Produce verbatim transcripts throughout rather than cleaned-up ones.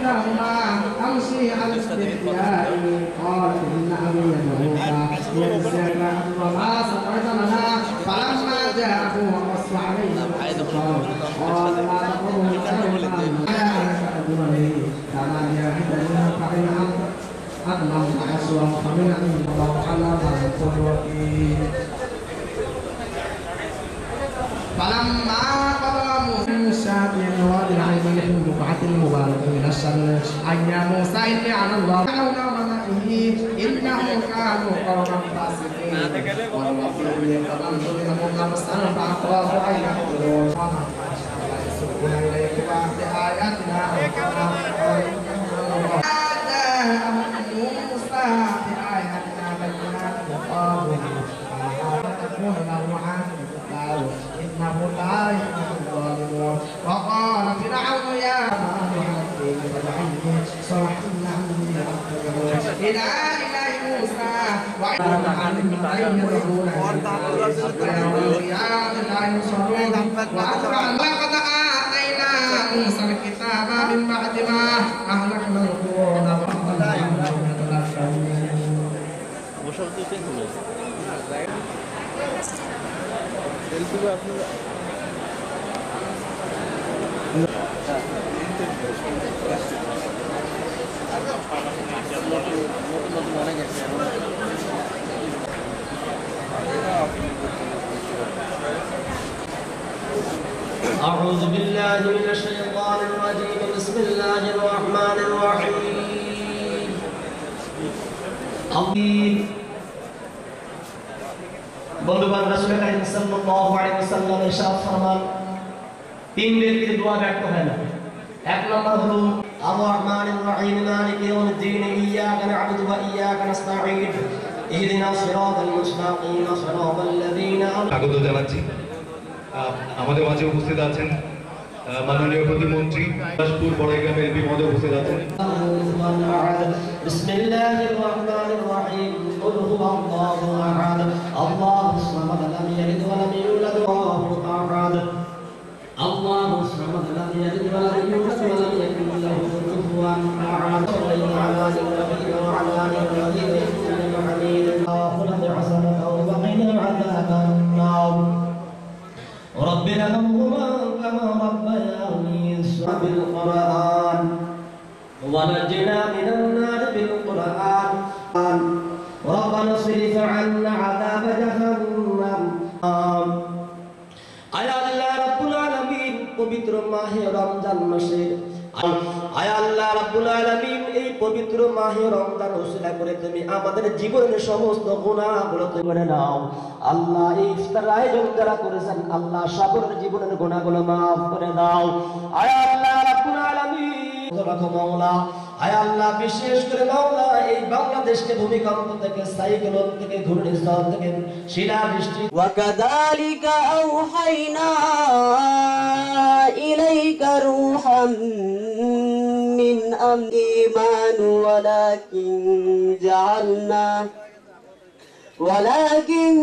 بينهما أمشي على استحياء قال إن أبي يدعوك ليجزيك أجر ما سقيت لنا فلما جاءه وقص عليه قال لا تقربوا كما جاهدنا فإن أظلم أسوأ فمن عند الله على ما يكون وكيل فلما قضى موسى بالوادي الأيمن في البقعة المباركة من الشمس أن يا موسى إني على الله فرعون وملئه إنهم كانوا قوما فاسقين والرسول فانظر إنهم لمسألة فأخاف أن يقتلون وما يسوقون إليك بآياتنا موسى بآياتنا بينات قالوا ما تكون له عاقبة إنه لا يفلح الظالمون وقال فرعون يا معلم فاجعلني صرحا لعلي أتبع إلى إله موسى وإن علم أن يدعون لا ينصرون ولقد آتينا موسى الكتاب من بعد ما أهلكنا القرون أعوذ بالله من الشيطان الرجيم بسم الله الرحمن الرحيم أمين বন্ধুবান রাসূল কারীম সাল্লাল্লাহু আলাইহি ওয়াসাল্লাম ইরশাদ ফরমান তিন ব্যক্তির দোয়া ব্যর্থ হয় না এক নম্বর হলো আর-রাহমানির রহিম মালিকি ইয়াউমিদ্দিন ইয়্যাকা না'বুদু ওয়া ইয়্যাকা নাস্তাঈন ইহদিনাস সিরাতাল মুস্তাকিম সিরাতাল লাযীনা স্বাগত জানাচ্ছি আমাদের মাঝে উপস্থিত আছেন মাননীয় প্রতিমন্ত্রী দাসপুর বড়াইগ্রাম এমপি মহোদয় উপস্থিত আছেন বিসমিল্লাহির রহমানির রহিম কুল হুয়াল্লাহু আহাদ আল্লাহুস সামাদ লাম ইয়ালিদ ওয়া লাম ইউলাদ ওয়া লাহু আহাদ আল্লাহুস সামাদ লাম ইয়ালিদ ওয়া লাম ইউলাদ ওয়া লাম ইয়াকুল লাহু কুফুওয়ান আহাদ আলা নাবিয়্যিনা ওয়া আলা আলিহি ওয়া হামিদ আখিরাত হাসানাতাও ওয়া কিনা আযাবান নার ربنا ارحمهما كما ربياني صغيرا بالقرآن ونجنا من النار بالقرآن ربنا اصرف عنا عذاب جهنم আয় আল্লাহ রাব্বুল আলামিন পবিত্র মাহে রমজান মাসের আয় আল্লাহ রাব্বুল আলামিন এই পবিত্র মাহে রমজান ওসিলা করে তুমি আমাদের জীবনের সমস্ত গুনাহগুলো তুমি করে নাও আল্লাহ এই ইফতার আয়োজন যারা করেছেন আল্লাহ সকলের জীবনের গুনাহগুলো maaf করে দাও আয় আল্লাহ রাব্বুল আলামিন রাখো মাওলা আয় আল্লাহ বিশেষ করে মাওলা এই বাংলাদেশকে ভূমিকম্প থেকে সাইক্লোন থেকে ঘূর্ণিঝড় থেকে শিলাবৃষ্টি ওয়া কাযালিকা আওহাইনা ইলাইকা রূহাম মিন আমরিমান ওয়ালাকিন জাআলনা ওয়ালাকিন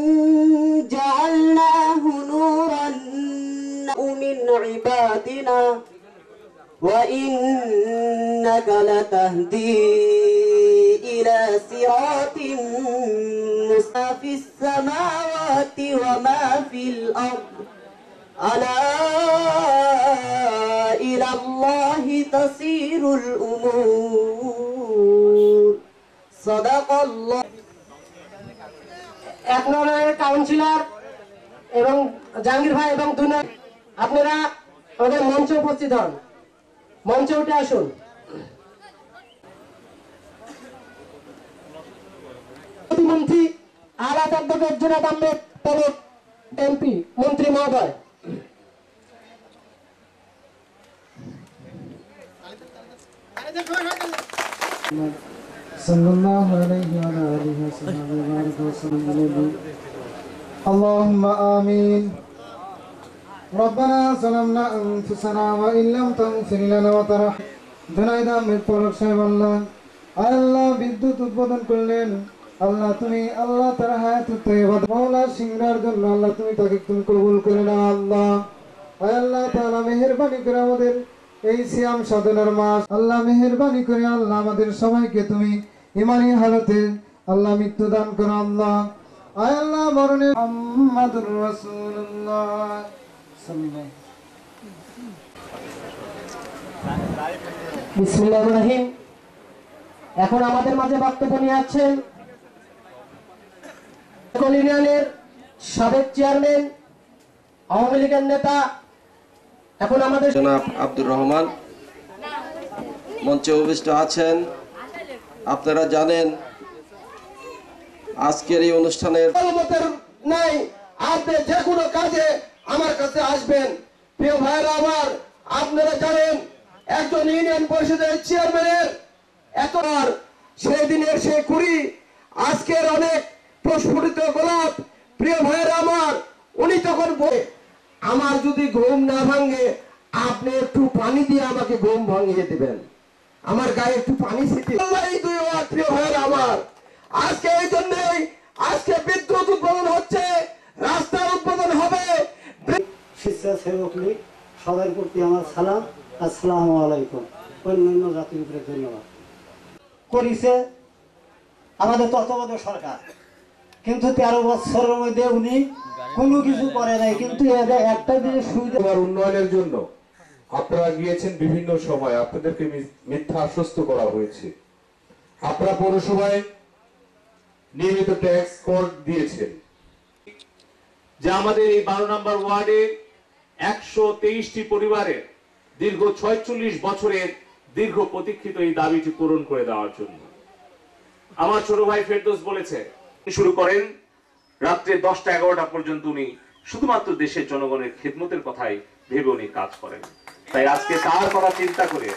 জাআলনাহু নূরান মিন ইবাদিনা وإنك لتهدي إلى صراط مستقيم في السماوات وما في الأرض ألا إلى الله تصير الأمور صدق الله এক নম্বরের কাউন্সিলর এবং জাহাঙ্গীর ভাই এবং দুনা আপনারা আমাদের মঞ্চে উপস্থিত হন মঞ্চে উঠে আসুন প্রতিমন্ত্রী আলাদ অধ্যাপক জনাব আহমেদ পলক এমপি মন্ত্রী মহোদয় সাল্লাল্লাহু আলাইহি ওয়া আলিহি ওয়াসাল্লাম اللهم آمين ربنا ظلمنا أنفسنا وإن لم تغفر لنا وترحمنا জনাইদ আহমেদ পলক সাহেব আল্লাহ আল্লাহ বিদ্যুৎ উদ্বোধন করলেন আল্লাহ তুমি আল্লাহ তার হায়াত তৈয়বা মাওলা সিংহার জন্য আল্লাহ তুমি তাকে তুমি কবুল করে নাও আল্লাহ আল্লাহ তাআলা মেহেরবানি করে আমাদের এই সিয়াম সাধনার মাস। আল্লাহ মেহেরবানি করে আল্লাহ আমাদের সবাইকে তুমি ইমানি হালতে আল্লাহ মৃত্যু দান করো আল্লাহ। আয় আল্লাহ মরণে মুহাম্মাদুর রাসূলুল্লাহ সাল্লাল্লাহু বিসমিল্লাহির রহিম। এখন আমাদের মাঝে বক্তব্য নিয়ে আসছেন ইউনিয়নের সাবেক চেয়ারম্যান, আওয়ামী লীগের নেতা, এখন আমাদের জনাব আব্দুর রহমান মঞ্চে উপবিষ্ট আছেন। আপনারা জানেন আজকের এই অনুষ্ঠানের নাই, আপনি যে কোনো কাজে আমার কাছে আসবেন। প্রিয় ভাইরা আমার, আপনারা জানেন একজন ইউনিয়ন পরিষদের চেয়ারম্যানের এত সেই দিনের সে কুড়ি আজকের অনেক প্রস্ফুটিত গোলাপ। প্রিয় ভাইরা আমার, উনি তখন বলে আমার যদি ঘুম না ভাঙে আপনি একটু পানি দিয়ে আমাকে ঘুম ভাঙিয়ে দিবেন, আমার গায়ে একটু পানি ছিটিয়ে। দুই ওয়াট প্রিয় ভাইরা আমার, আজকে এই জন্যই আজকে বিদ্যুৎ উৎপাদন হচ্ছে, রাস্তার উৎপাদন হবে। স্বেচ্ছাসেবক লীগ সবার প্রতি আমার সালাম, আসসালামু আলাইকুম। অন্যান্য জাতির উপরে ধন্যবাদ। করেছে আমাদের তত্ত্বাবধায়ক সরকার, কিন্তু তেরো বছরের মধ্যে উনি কোনো কিছু করে নাই। কিন্তু এদের একটা জিনিস সুবিধা, উন্নয়নের জন্য আপনারা গিয়েছেন বিভিন্ন সময়, আপনাদেরকে মিথ্যা আশ্বস্ত করা হয়েছে। আপনারা পৌরসভায় নিয়মিত ট্যাক্স কর দিয়েছেন। যে আমাদের এই বারো নম্বর ওয়ার্ডে একশো তেইশটি পরিবারের দীর্ঘ ছয়চল্লিশ বছরের দীর্ঘ প্রতীক্ষিত এই দাবিটি পূরণ করে দেওয়ার জন্য আমার ছোট ভাই ফেরদৌস বলেছে শুরু করেন রাত্রে দশটা এগারোটা পর্যন্ত উনি শুধুমাত্র দেশের জনগণের খেদমতের কথাই ভেবে উনি কাজ করেন। তাই আজকে তার কথা চিন্তা করে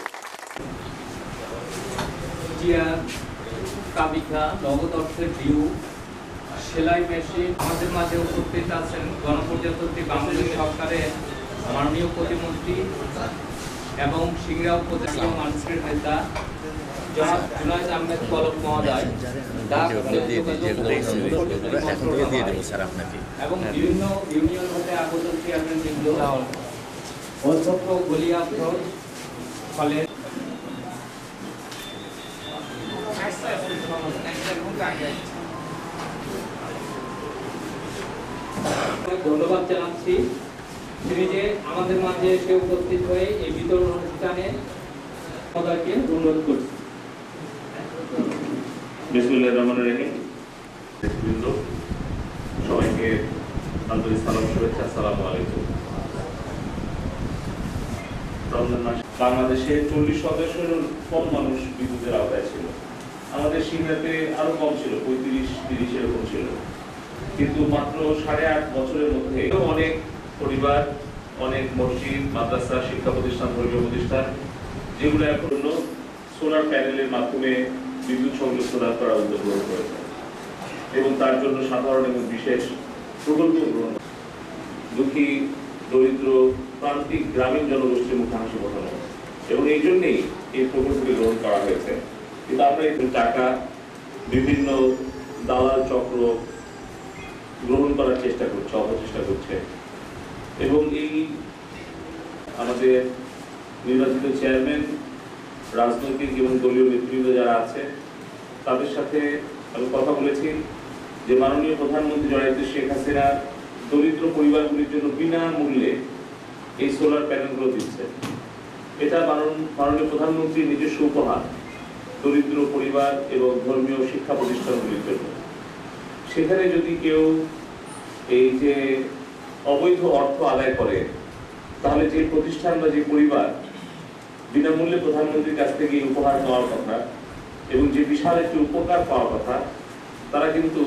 কাবিকা নগদ অর্থের ডিউ সেলাই মেশিন আমাদের মাঝে উপস্থিত আছেন গণপ্রজাতন্ত্রী বাংলাদেশ সরকারের মাননীয় প্রতিমন্ত্রী এবং সিংড়া উপজেলা মানুষের নেতা জনাব জুনায়েদ আহমেদ পলক মহোদয় এবং বিভিন্ন ইউনিয়ন হতে আগত চেয়ারম্যান বৃন্দ, অধ্যক্ষ গলিয়া ফলের ধন্যবাদ জানাচ্ছি তিনি যে আমাদের মাঝে এসে উপস্থিত হয়ে এই বিতরণ অনুষ্ঠানে সবাইকে অনুরোধ করছি। বিসমিল্লাহির রহমানির রহিম। সবাইকে আন্তরিক সালাম শুভেচ্ছা, আসসালামু আলাইকুম। রমজান মাস বাংলাদেশে চল্লিশ শতাংশের কম মানুষ বিদ্যুতের আওতায় ছিল। আমাদের সিংড়াতে আরো কম ছিল, পঁয়ত্রিশ তিরিশ এরকম ছিল। কিন্তু মাত্র সাড়ে আট বছরের মধ্যে অনেক পরিবার, অনেক মসজিদ, মাদ্রাসা, শিক্ষা প্রতিষ্ঠান, ধর্মীয় প্রতিষ্ঠান যেগুলো এখন সোলার প্যানেলের মাধ্যমে বিদ্যুৎ সংযোগ প্রদান করার উদ্যোগ গ্রহণ করেছে এবং তার জন্য সাধারণ এবং বিশেষ প্রকল্প গ্রহণ, দুঃখী দরিদ্র প্রান্তিক গ্রামীণ জনগোষ্ঠীর মুখে হাসি ফোটানো এবং এই জন্যই এই প্রকল্পটি গ্রহণ করা হয়েছে। কিন্তু আমরা এই টাকা বিভিন্ন দালাল চক্র গ্রহণ করার চেষ্টা করছে, অপচেষ্টা করছে এবং এই আমাদের নির্বাচিত চেয়ারম্যান, রাজনৈতিক এবং দলীয় নেতৃবৃন্দ যারা আছে তাদের সাথে আমি কথা বলেছি যে মাননীয় প্রধানমন্ত্রী জননেত্রী শেখ হাসিনা দরিদ্র পরিবারগুলির জন্য বিনামূল্যে এই সোলার প্যানেলগুলো দিচ্ছে। এটা মাননীয় প্রধানমন্ত্রীর নিজস্ব উপহার দরিদ্র পরিবার এবং ধর্মীয় শিক্ষা প্রতিষ্ঠানগুলির জন্য। সেখানে যদি কেউ এই যে অবৈধ অর্থ আদায় করে তাহলে যে প্রতিষ্ঠান বা যে পরিবার বিনামূল্যে প্রধানমন্ত্রীর কাছ থেকে উপহার পাওয়ার কথা এবং যে বিশাল একটি উপকার পাওয়ার কথা, তারা কিন্তু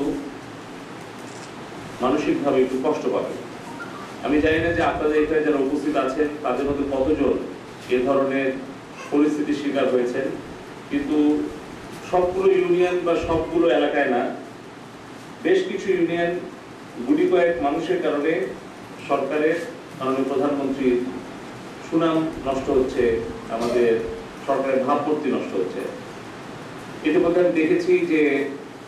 মানসিকভাবে একটু কষ্ট পাবে। আমি জানি না যে আপনাদের এখানে যারা উপস্থিত আছেন তাদের মধ্যে কতজন এ ধরনের পরিস্থিতির শিকার হয়েছেন, কিন্তু সবগুলো ইউনিয়ন বা সবগুলো এলাকায় না, বেশ কিছু ইউনিয়ন গুটি কয়েক মানুষের কারণে সরকারের মাননীয় প্রধানমন্ত্রীর সুনাম নষ্ট হচ্ছে, আমাদের সরকারের ভাবমূর্তি নষ্ট হচ্ছে। ইতিমধ্যে আমি দেখেছি যে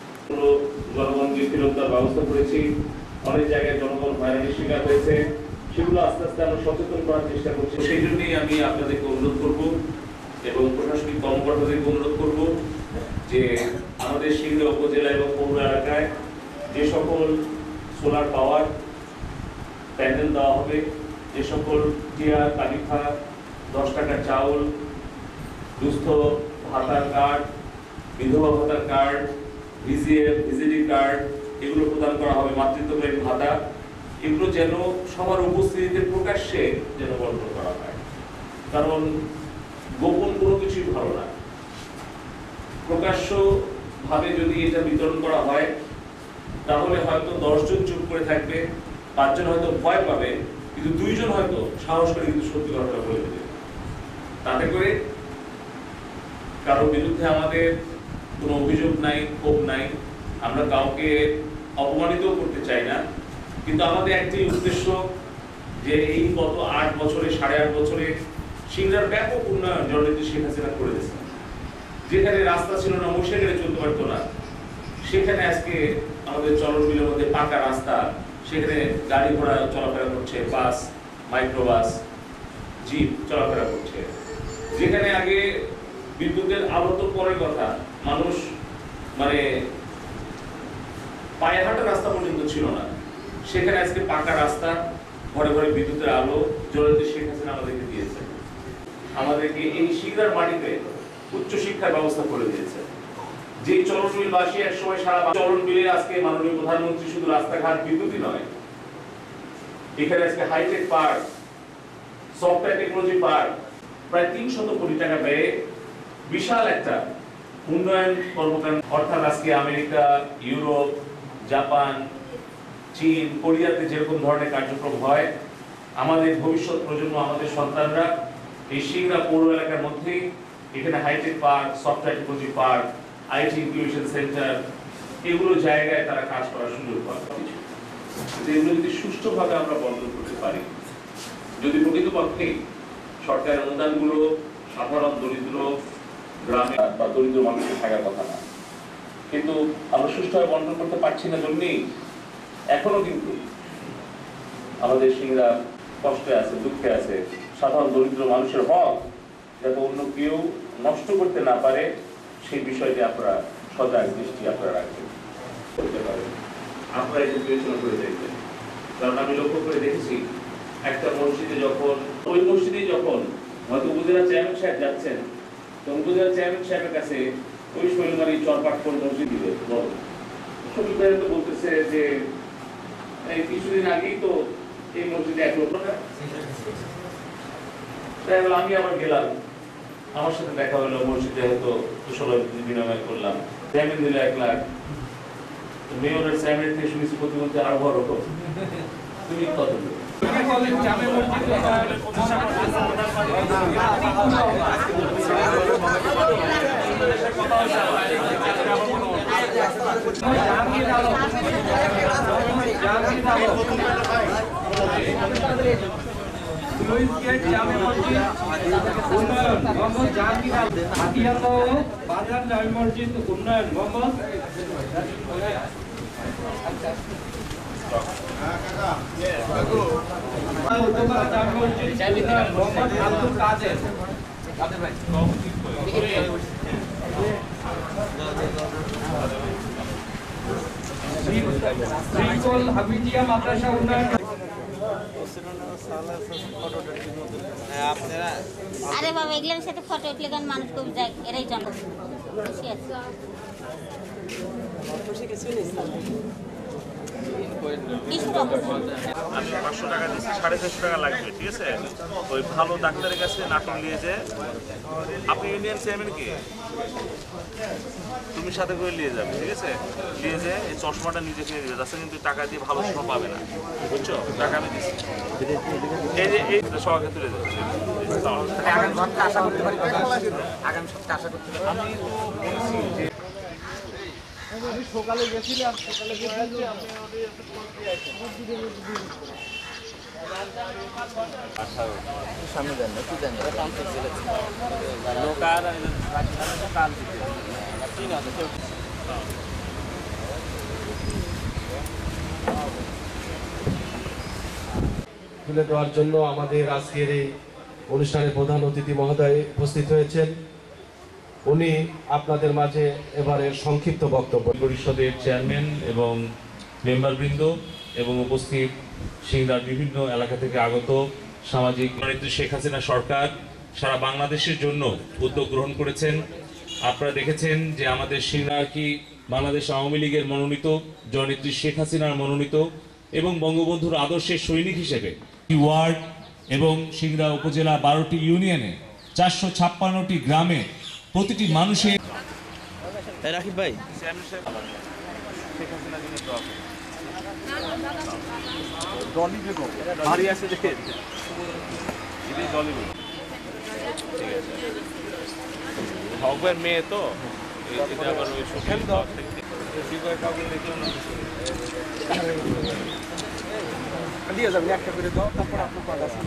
জনগণকে ফেরত দেওয়ার ব্যবস্থা করেছি, অনেক জায়গায় জনগণ হয়রানির শিকার হয়েছে, সেগুলো আস্তে আস্তে আমরা সচেতন করার চেষ্টা করছি। সেই জন্যই আমি আপনাদেরকে অনুরোধ করব এবং প্রশাসনিক কর্মকর্তাদেরকে অনুরোধ করব যে আমাদের সিংড়া উপজেলা এবং পৌর এলাকায় যে সকল সোলার পাওয়ার প্যানেল দেওয়া হবে, যে সকল টিয়ার তালিকা, দশ টাকার চাউল, দুস্থ ভাতার কার্ড, বিধবা ভাতার কার্ড, ভিজিএফ ভিজিডি কার্ড এগুলো প্রদান করা হবে, মাতৃত্বকালীন ভাতা, এগুলো যেন সবার উপস্থিতিতে প্রকাশ্যে যেন বন্টন করা হয়। কারণ গোপন কোনো কিছুই ভালো না। প্রকাশ্য ভাবে যদি এটা বিতরণ করা হয় তাহলে হয়তো দশজন চুপ করে থাকবে, পাঁচজন হয়তো ভয় পাবে, কিন্তু দুইজন হয়তো সাহস করে কিন্তু সত্যি কথাটা বলে দেবে। তাতে করে কারো বিরুদ্ধে আমাদের কোনো অভিযোগ নাই, ক্ষোভ নাই, আমরা কাউকে অপমানিত করতে চাই না, কিন্তু আমাদের একটি উদ্দেশ্য যে এই গত আট বছরে সাড়ে আট বছরে সিংড়ার ব্যাপক উন্নয়ন জননেত্রী শেখ হাসিনা করে দিয়েছে। যেখানে রাস্তা ছিল না, মোটরসাইকেলে চলতে পারতো না, সেখানে আজকে আমাদের চলন বিলের মধ্যে পাকা রাস্তা, সেখানে গাড়ি ঘোড়া চলাফেরা করছে, বাস, মাইক্রোবাস, জিপ চলাফেরা করছে। যেখানে আগে বিদ্যুতের আলো তো পরের কথা, মানুষ মানে পায়ে হাঁটা রাস্তা পর্যন্ত ছিল না, সেখানে আজকে পাকা রাস্তা, ঘরে ঘরে বিদ্যুতের আলো জননেত্রী শেখ হাসিনা আমাদেরকে দিয়েছে। আমাদেরকে এই সিংড়ার মাটিতে উচ্চ শিক্ষার ব্যবস্থা করে দিয়েছে। যে চলন বিল বাসী এক সময় সারা চলন বিলে আজকে মাননীয় প্রধানমন্ত্রী শুধু রাস্তাঘাট বিদ্যুৎই নয়, এখানে আজকে hitech park, software technology park প্রায় তিনশত কোটি টাকা ব্যয়ে বিশাল একটা উন্নয়ন কর্মকাণ্ড, অর্থাৎ আজকে আমেরিকা, ইউরোপ, জাপান, চীন, কোরিয়াতে যেরকম ধরনের কার্যক্রম হয়, আমাদের ভবিষ্যৎ প্রজন্ম, আমাদের সন্তানরা এই সিংড়া পৌর এলাকার মধ্যে এখানে hitech park, software technology park, IT incubation centre, এগুলো জায়গায় তারা কাজ করার সুযোগ পাবে। এগুলো যদি সুষ্ঠুভাবে আমরা বন্ধন করতে পারি, যদি প্রকৃতপক্ষে সরকারের অনুদানগুলো সাধারণ দরিদ্র গ্রামে বা দরিদ্র মানুষের থাকার কথা না, কিন্তু আমরা সুষ্ঠুভাবে বন্ধন করতে পারছি না জন্যই এখনো কিন্তু আমাদের সিংড়া কষ্টে আছে, দুঃখে আছে। সাধারণ দরিদ্র মানুষের হক যাতে অন্য কেউ নষ্ট করতে না পারে সেই বিষয়টি আপনারা সজাগ দৃষ্টি আপনারা রাখবেন, করতে পারেন, আপনারা এটা বিবেচনা করে দেখবেন। কারণ আমি লক্ষ্য করে দেখেছি একটা মসজিদে যখন ওই মসজিদে যখন হয়তো উপজেলা চেয়ারম্যান সাহেব যাচ্ছেন, তো উপজেলা চেয়ারম্যান সাহেবের কাছে ওই শৈলমারি চরপাট করে মসজিদ দিবে, শফিক ভাই তো বলতেছে যে এই কিছুদিন আগেই তো এই মসজিদে এক লক্ষ টাকা। তাই আমি আবার গেলাম, আমার সাথে দেখা হলো, মসজিদে হয়তো কুশল বিনিময় করলাম, চেয়ারম্যান দিল এক লাখ, মেয়রের চেয়ারম্যান থেকে শুনেছি প্রতিমন্ত্রী আরো বড় রকম, তুমি কত বাজার জামে মসজিদ উন্নয়ন মোহাম্মদ আব্দুল কাদের ভাই শ্রীকল হাবিজিয়া মাদ্রাসা উন্নয়ন। আরে বাবা, এগুলোর সাথে ফটো উঠলে গান মানুষ খুব যায়, এরাই জানো খুশি আছে। আমি পাঁচশো টাকা দিচ্ছি, সাড়ে চারশো টাকা লাগবে, ঠিক আছে? ওই ভালো ডাক্তারের কাছে নাটক নিয়ে যে আপনি ইন্ডিয়ান চেয়ারম্যান কি তুমি সাথে করে নিয়ে যাবে, ঠিক আছে? নিয়ে যে এই চশমাটা নিজে কিনে দিবে, যাচ্ছে কিন্তু টাকা দিয়ে ভালো চশমা পাবে না, বুঝছো? টাকা আমি দিচ্ছি, এই যে এই সবাইকে তুলে দেবে। আগামী সপ্তাহে আশা করতে পারি, আগামী সপ্তাহে আশা করতে পারি। আমি তো বলছি যে আমি সকালে গেছিলাম, সকালে গেছি আমি আমাদের সামনে যান না, কি জানি লোক আর কাল তিন হাজার তুলে দেওয়ার জন্য আমাদের আজকের এই অনুষ্ঠানের প্রধান অতিথি মহোদয় উপস্থিত হয়েছেন। উনি আপনাদের মাঝে এবারের সংক্ষিপ্ত বক্তব্য। পরিষদের চেয়ারম্যান এবং মেম্বারবৃন্দ এবং উপস্থিত সিংড়ার বিভিন্ন এলাকা থেকে আগত সামাজিক নেত্রী শেখ হাসিনা সরকার সারা বাংলাদেশের জন্য উদ্যোগ গ্রহণ করেছেন। আপনারা দেখেছেন যে আমাদের সিংড়া কি বাংলাদেশ আওয়ামী লীগের মনোনীত, জননেত্রী শেখ হাসিনার মনোনীত এবং বঙ্গবন্ধুর আদর্শের সৈনিক হিসেবে ওয়ার্ড এবং সিংড়া উপজেলা বারোটি ইউনিয়নে চারশো ছাপ্পান্নটি গ্রামে প্রতিটি মানুষের রাকিব ভাই হকবের মেয়ে তো আবার ওই সুখেন কাউকে দেখলো না দিয়ে যাবেন একটা করে দাও, তারপর আপনার পাঁচ আছে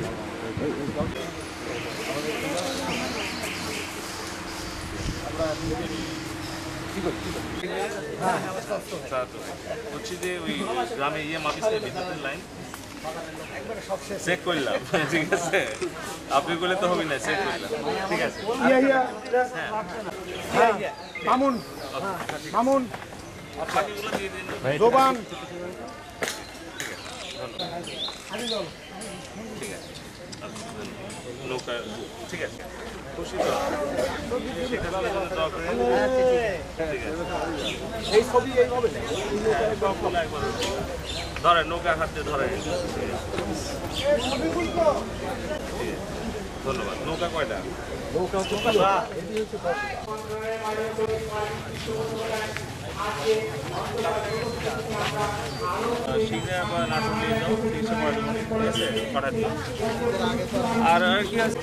হচ্ছে যে ওই গ্রামে ইয়ে মাপিসে বিদ্যুতের লাইন চেক করলাম, ঠিক আছে আপনি করলে তো হবে না, চেক করলাম, ঠিক আছে মামুন মামুন জোবান নৌকা, ঠিক আছে খুশি তো ধরে নৌকা হাতে ধরে। ধন্যবাদ। নৌকা কয়টা? আর কি আছে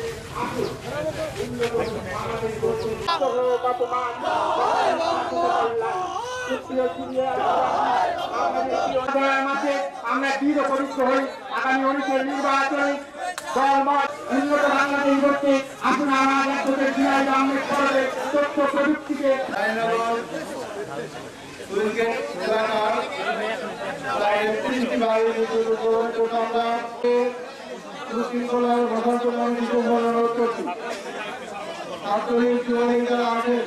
আমরা দৃঢ় পরিচিত হই আগামী অনেকের নির্বাচনে দলমত উন্নত বাংলাদেশ করতে আসুন আমার একজনের জিয়াই আহমেদ সরকারের তথ্য প্রযুক্তিকে শৃঙ্খলার গঠন জন্য আমি অনুরোধ করছি। আন্তরিক সহযোগিতা আছেন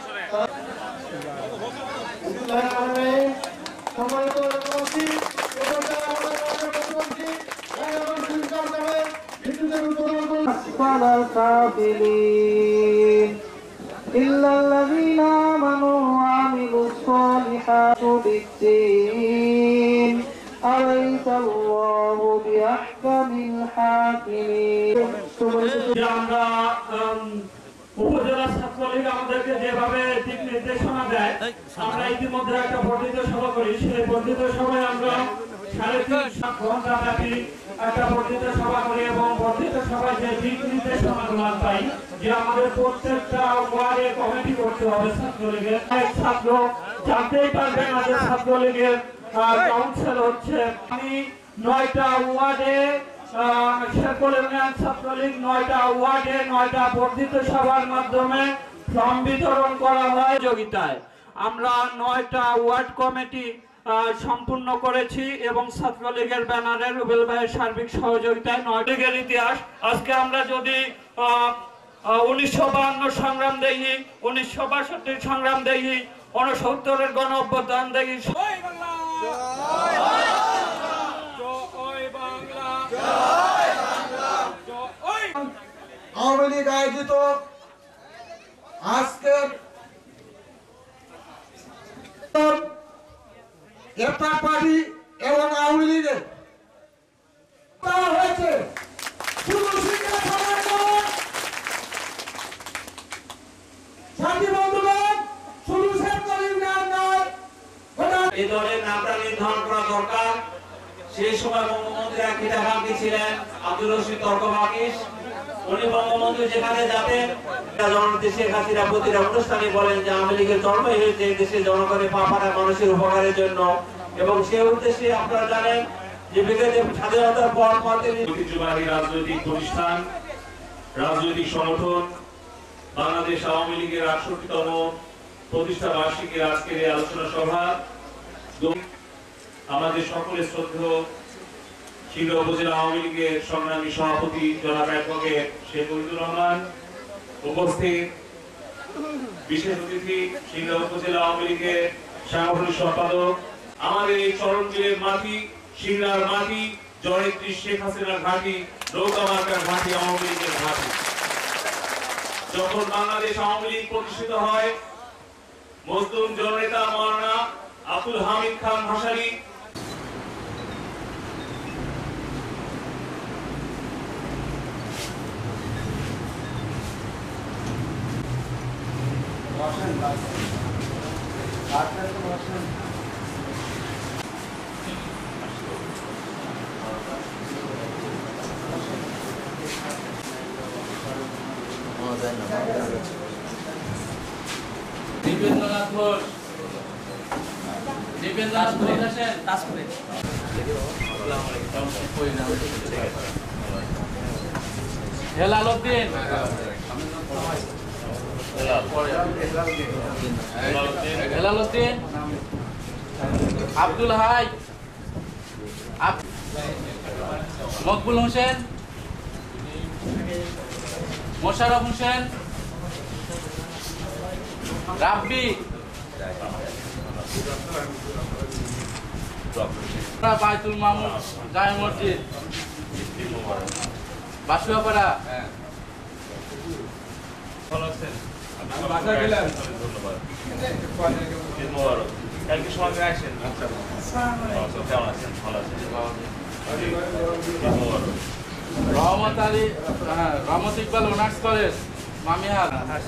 সম্মানিত إلا الذين آمنوا وعملوا الصالحات بالدين أليس الله بأحكم الحاكمين উপজেলা ছাত্রলীগ আমাদেরকে যেভাবে দিক নির্দেশনা দেয়, আমরা ইতিমধ্যে একটা বর্ধিত সভা করি। সেই বর্ধিত সভায় আমরা সাড়ে তিন সাত ঘন্টা ব্যাপী একটা বর্ধিত সভা করি এবং বর্ধিত সভায় যে দিক নির্দেশনাগুলো পাই যে আমাদের প্রত্যেকটা ওয়ার্ডে কমিটি করতে হবে ছাত্রলীগের। এক ছাত্র জানতেই পারবে না যে ছাত্রলীগের কাউন্সিল হচ্ছে। আমি নয়টা ওয়ার্ডে শেরপুর ইউনিয়ন ছাত্রলীগ নয়টা ওয়ার্ডে নয়টা বর্ধিত সভার মাধ্যমে ফর্ম বিতরণ করা হয় সহযোগিতায়। আমরা নয়টা ওয়ার্ড কমিটি সম্পূর্ণ করেছি এবং ছাত্রলীগের ব্যানারে রুবেল ভাইয়ের সার্বিক সহযোগিতায় নয় লীগের ইতিহাস। আজকে আমরা যদি উনিশশো বাহান্ন সংগ্রাম দেখি, উনিশশো বাষট্টির সংগ্রাম দেখি, উনসত্তরের গণ অভ্যুত্থান দেখি, আওয়ামী লীগ আয়োজিত আজকের গ্রেপ্তার পার্টি এবং আওয়ামী লীগের হয়েছে এই দলের নামটা নির্ধারণ করা দরকার। সেই সময় বঙ্গবন্ধুর এক হিতাকাঙ্ক্ষী ছিলেন আব্দুর রশিদ তর্কবাগীশ। উনি বঙ্গবন্ধু যেখানে যাতেন জননেত্রী শেখ হাসিনা প্রতিটা অনুষ্ঠানে বলেন যে আওয়ামী লীগের জন্ম হয়েছে দেশের জনগণের পাপারা মানুষের উপকারের জন্য এবং সেই উদ্দেশ্যে আপনারা জানেন যে বিগত স্বাধীনতার পর ঐতিহ্যবাহী রাজনৈতিক প্রতিষ্ঠান, রাজনৈতিক সংগঠন বাংলাদেশ আওয়ামী লীগের আটষট্টিতম প্রতিষ্ঠা বার্ষিকীর আজকের এই আলোচনা সভা আমাদের সকলের শ্রদ্ধেয় সিংড়া উপজেলা আওয়ামী লীগের সংগ্রামী সভাপতি জনাব অ্যাডভোকেট শেখ মহিদুর রহমান, উপস্থিত বিশেষ অতিথি সিংড়া উপজেলা আওয়ামী লীগের সাংগঠনিক সম্পাদক, আমাদের এই চরণজীবের মাটি, সিংড়ার মাটি, জয়িত্রী শেখ হাসিনার ঘাঁটি, নৌকা মার্কার ঘাঁটি, আওয়ামী লীগের ঘাঁটি। যখন বাংলাদেশ আওয়ামী লীগ প্রতিষ্ঠিত হয়, মজলুম জননেতা মাওলানা আব্দুল হামিদ খান ভাসানী দীপেন্দ্রনাথ ঘোষ, দীপেন্দ্রনাথ ঘোষ আসেন কাজ করে। হেলাল উদ্দিন, হেলাল উদ্দিন, আব্দুল হাই, মকবুল হোসেন, মোশাররফ হোসেন, রাব্বি, বাইতুল মামুন জামে মসজিদ, বাসুয়াপাড়া। ভালো আছেন? বাসা গেলেন? ধন্যবাদ। কালকে সকালে আসেন। আচ্ছা, কেমন আছেন? ভালো আছেন? রহমত আলী, রহমত ইকবাল অনার্স কলেজ, মামিহাল।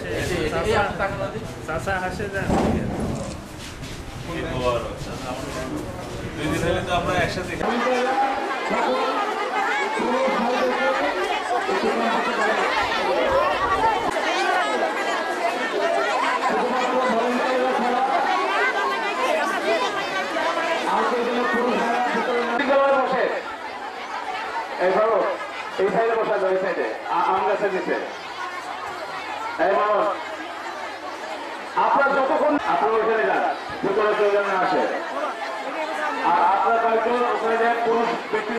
দুই দিন হলে তো আমরা একসাথে এই সাইডে বসা যায়, এই সাইডে আম গাছের নিচে। এই মানুষ আপনার যতক্ষণ আপনার ওইখানে যান, ভিতরে প্রয়োজন না আসে। আর আপনার কয়েকজন ওখানে যান, কোন ব্যক্তি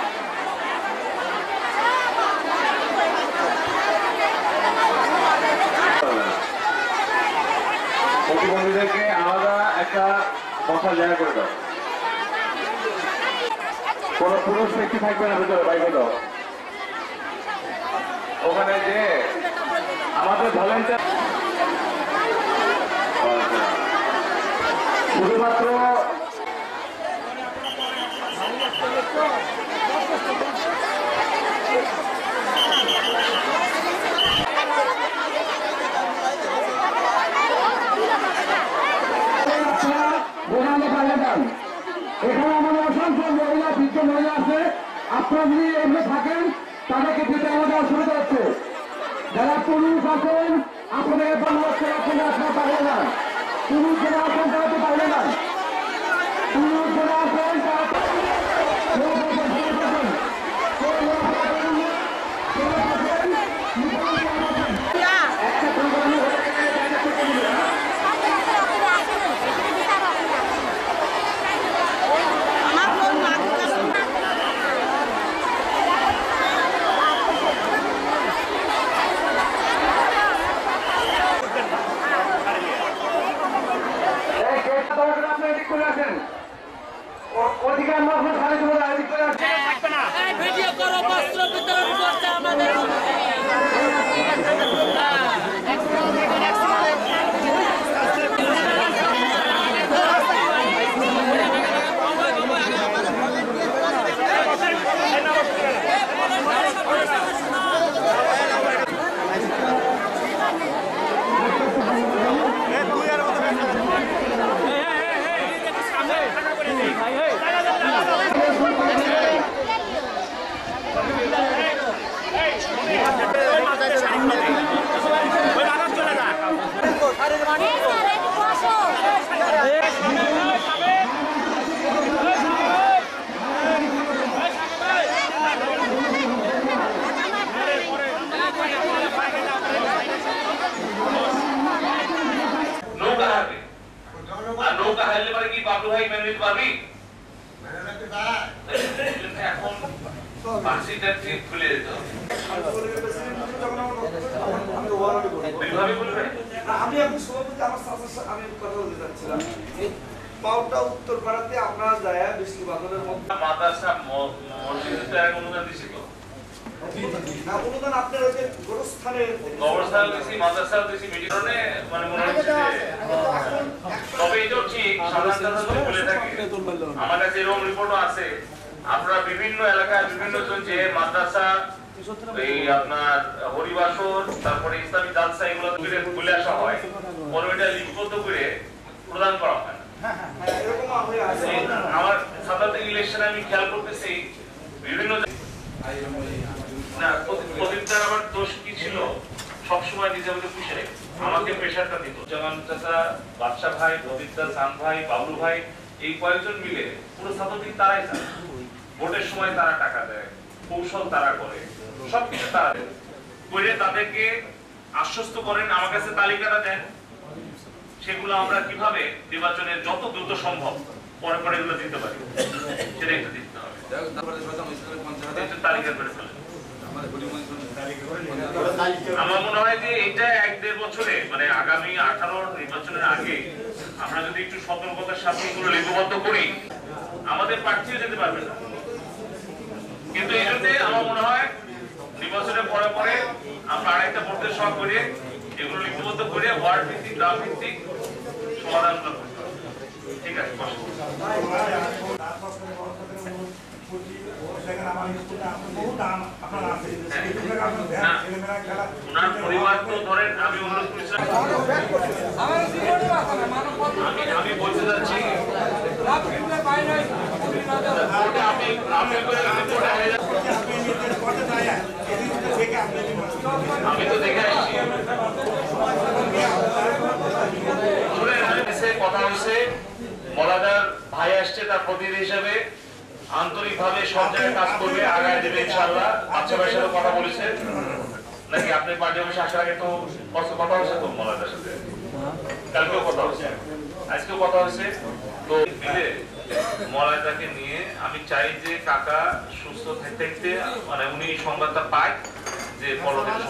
প্রতিবন্ধীদেরকে আলাদা একটা বসার জায়গা করে দাও। কোন পুরুষ ব্যক্তি থাকবে না ভিতরে, বাইরে দাও। ওখানে যে আমাদের ভলেন্টিয়ার শুধুমাত্র এখানে আমাদের অসংখ্য মহিলা, বৃদ্ধ মহিলা আছে। আপনারা যদি এগুলো থাকেন তাদেরকে দিতে আমাদের অসুবিধা হচ্ছে। যারা পুরুষ আছেন আপনাদের বন্ধ হচ্ছে, আপনারা আপনারা পারবে না। পুরুষ যারা আছেন তারা তো পারবে না। পুরুষ যারা আছেন তারা অধিকার মহসুল সাড়ে ভিডিও করো, বস্ত্র বিতরণ করছে আমাদের। নৌকা হারলে পরে কি বাবলু ভাই মেনে নিতে পারবি? এখন বাসিটা ঠিক খুলে দিত আমি এখন সভাপতি আমার সাথে আমি কথা বলতে চাচ্ছিলাম পাউটা উত্তর পাড়াতে আপনারা যায় বৃষ্টি বাদলের মধ্যে মাদ্রাসা মসজিদে অনুদান দিছি তো না অনুদান আপনার ওই যে গোরস্থানে গোরস্থান দিছি মাদ্রাসা দিছি মিডিয়ানে মানে মনে হচ্ছে তবে এটাও ঠিক সাধারণত বলে থাকে আমার কাছে এরকম রিপোর্টও আছে আপনারা বিভিন্ন এলাকায় বিভিন্ন জন যে মাদ্রাসা এই আপনার হরিবাসর তারপরে ইসলামী জালসা এগুলো করে খুলে আসা হয় পরে এটা লিপিবদ্ধ করে প্রদান করা হয় আমার সাধারণত ইলেকশনে আমি খেয়াল করতেছি বিভিন্ন না প্রদীপদার আমার দোষ কি ছিল সবসময় নিজে আমাকে খুশি রেখে আমাকে প্রেশারটা দিত যেমন চাচা বাদশা ভাই প্রদীপদা চান ভাই বাবলু ভাই এই কয়েকজন মিলে পুরো সাতদিন তারাই চান ভোটের সময় তারা টাকা দেয় কৌশল তারা করে সবকিছু তারা দেয় করে তাদেরকে আশ্বস্ত করেন আমার কাছে তালিকাটা দেন সেগুলো আমরা কিভাবে নির্বাচনের যত দ্রুত সম্ভব পরে পরে এগুলো দিতে পারি সেটা একটু দিতে হবে তালিকা করে ফেলেন আমার মনে হয় যে এটা এক দেড় বছরে মানে আগামী আঠারো নির্বাচনের আগে আমরা যদি একটু সতর্কতার সাথে এগুলো লিপিবদ্ধ করি আমাদের প্রার্থীও যেতে পারবে না কিন্তু এই জন্য আমার মনে হয় নির্বাচনের পরে পরে আমরা আরেকটা ভোটের সভা করে এগুলো লিপিবদ্ধ করে ওয়ার্ড ভিত্তিক গ্রাম ভিত্তিক সমাধান করতে হবে ঠিক আছে ওনার পরিবার তো ধরেন আমি অনুরোধ করেছিলাম আমি আমি বলতে চাচ্ছি আমি তো দেখে আসছি কথা হচ্ছে মলাদার ভাই আসছে তার প্রতিনিধি হিসেবে আন্তরিকভাবে সব জায়গায় কাজ করবে আগায় দেবে ইনশাআল্লাহ বাচ্চা ভাইয়ের সাথে কথা বলেছেন নাকি আপনি পার্টি অফিসে আসার আগে তো কথা হয়েছে তো মলাদার সাথে কালকেও কথা হচ্ছে আজকেও কথা হয়েছে তো মিলে মলাদাকে নিয়ে আমি চাই যে কাকা সুস্থ থাকতে মানে উনি সংবাদটা পায় যে পরবর্তী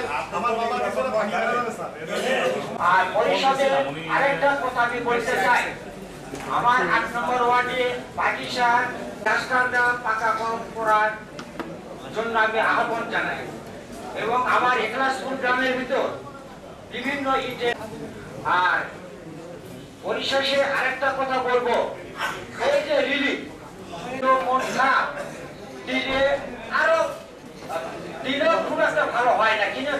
আর পরিষদের আরেকটা কথা আমি বলতে চাই আমার আট নম্বর ওয়ার্ডে বাগিচা রাস্তাটা পাকা করার জন্য আমি আহ্বান জানাই এবং আমার একলাসপুর গ্রামের ভিতর বিভিন্ন ইটে আর পরিশেষে আরেকটা কথা বলবো এই যে রিলিফ মন খারাপ দিলে আরো দিলেও খুব একটা ভালো হয় না কিন্তু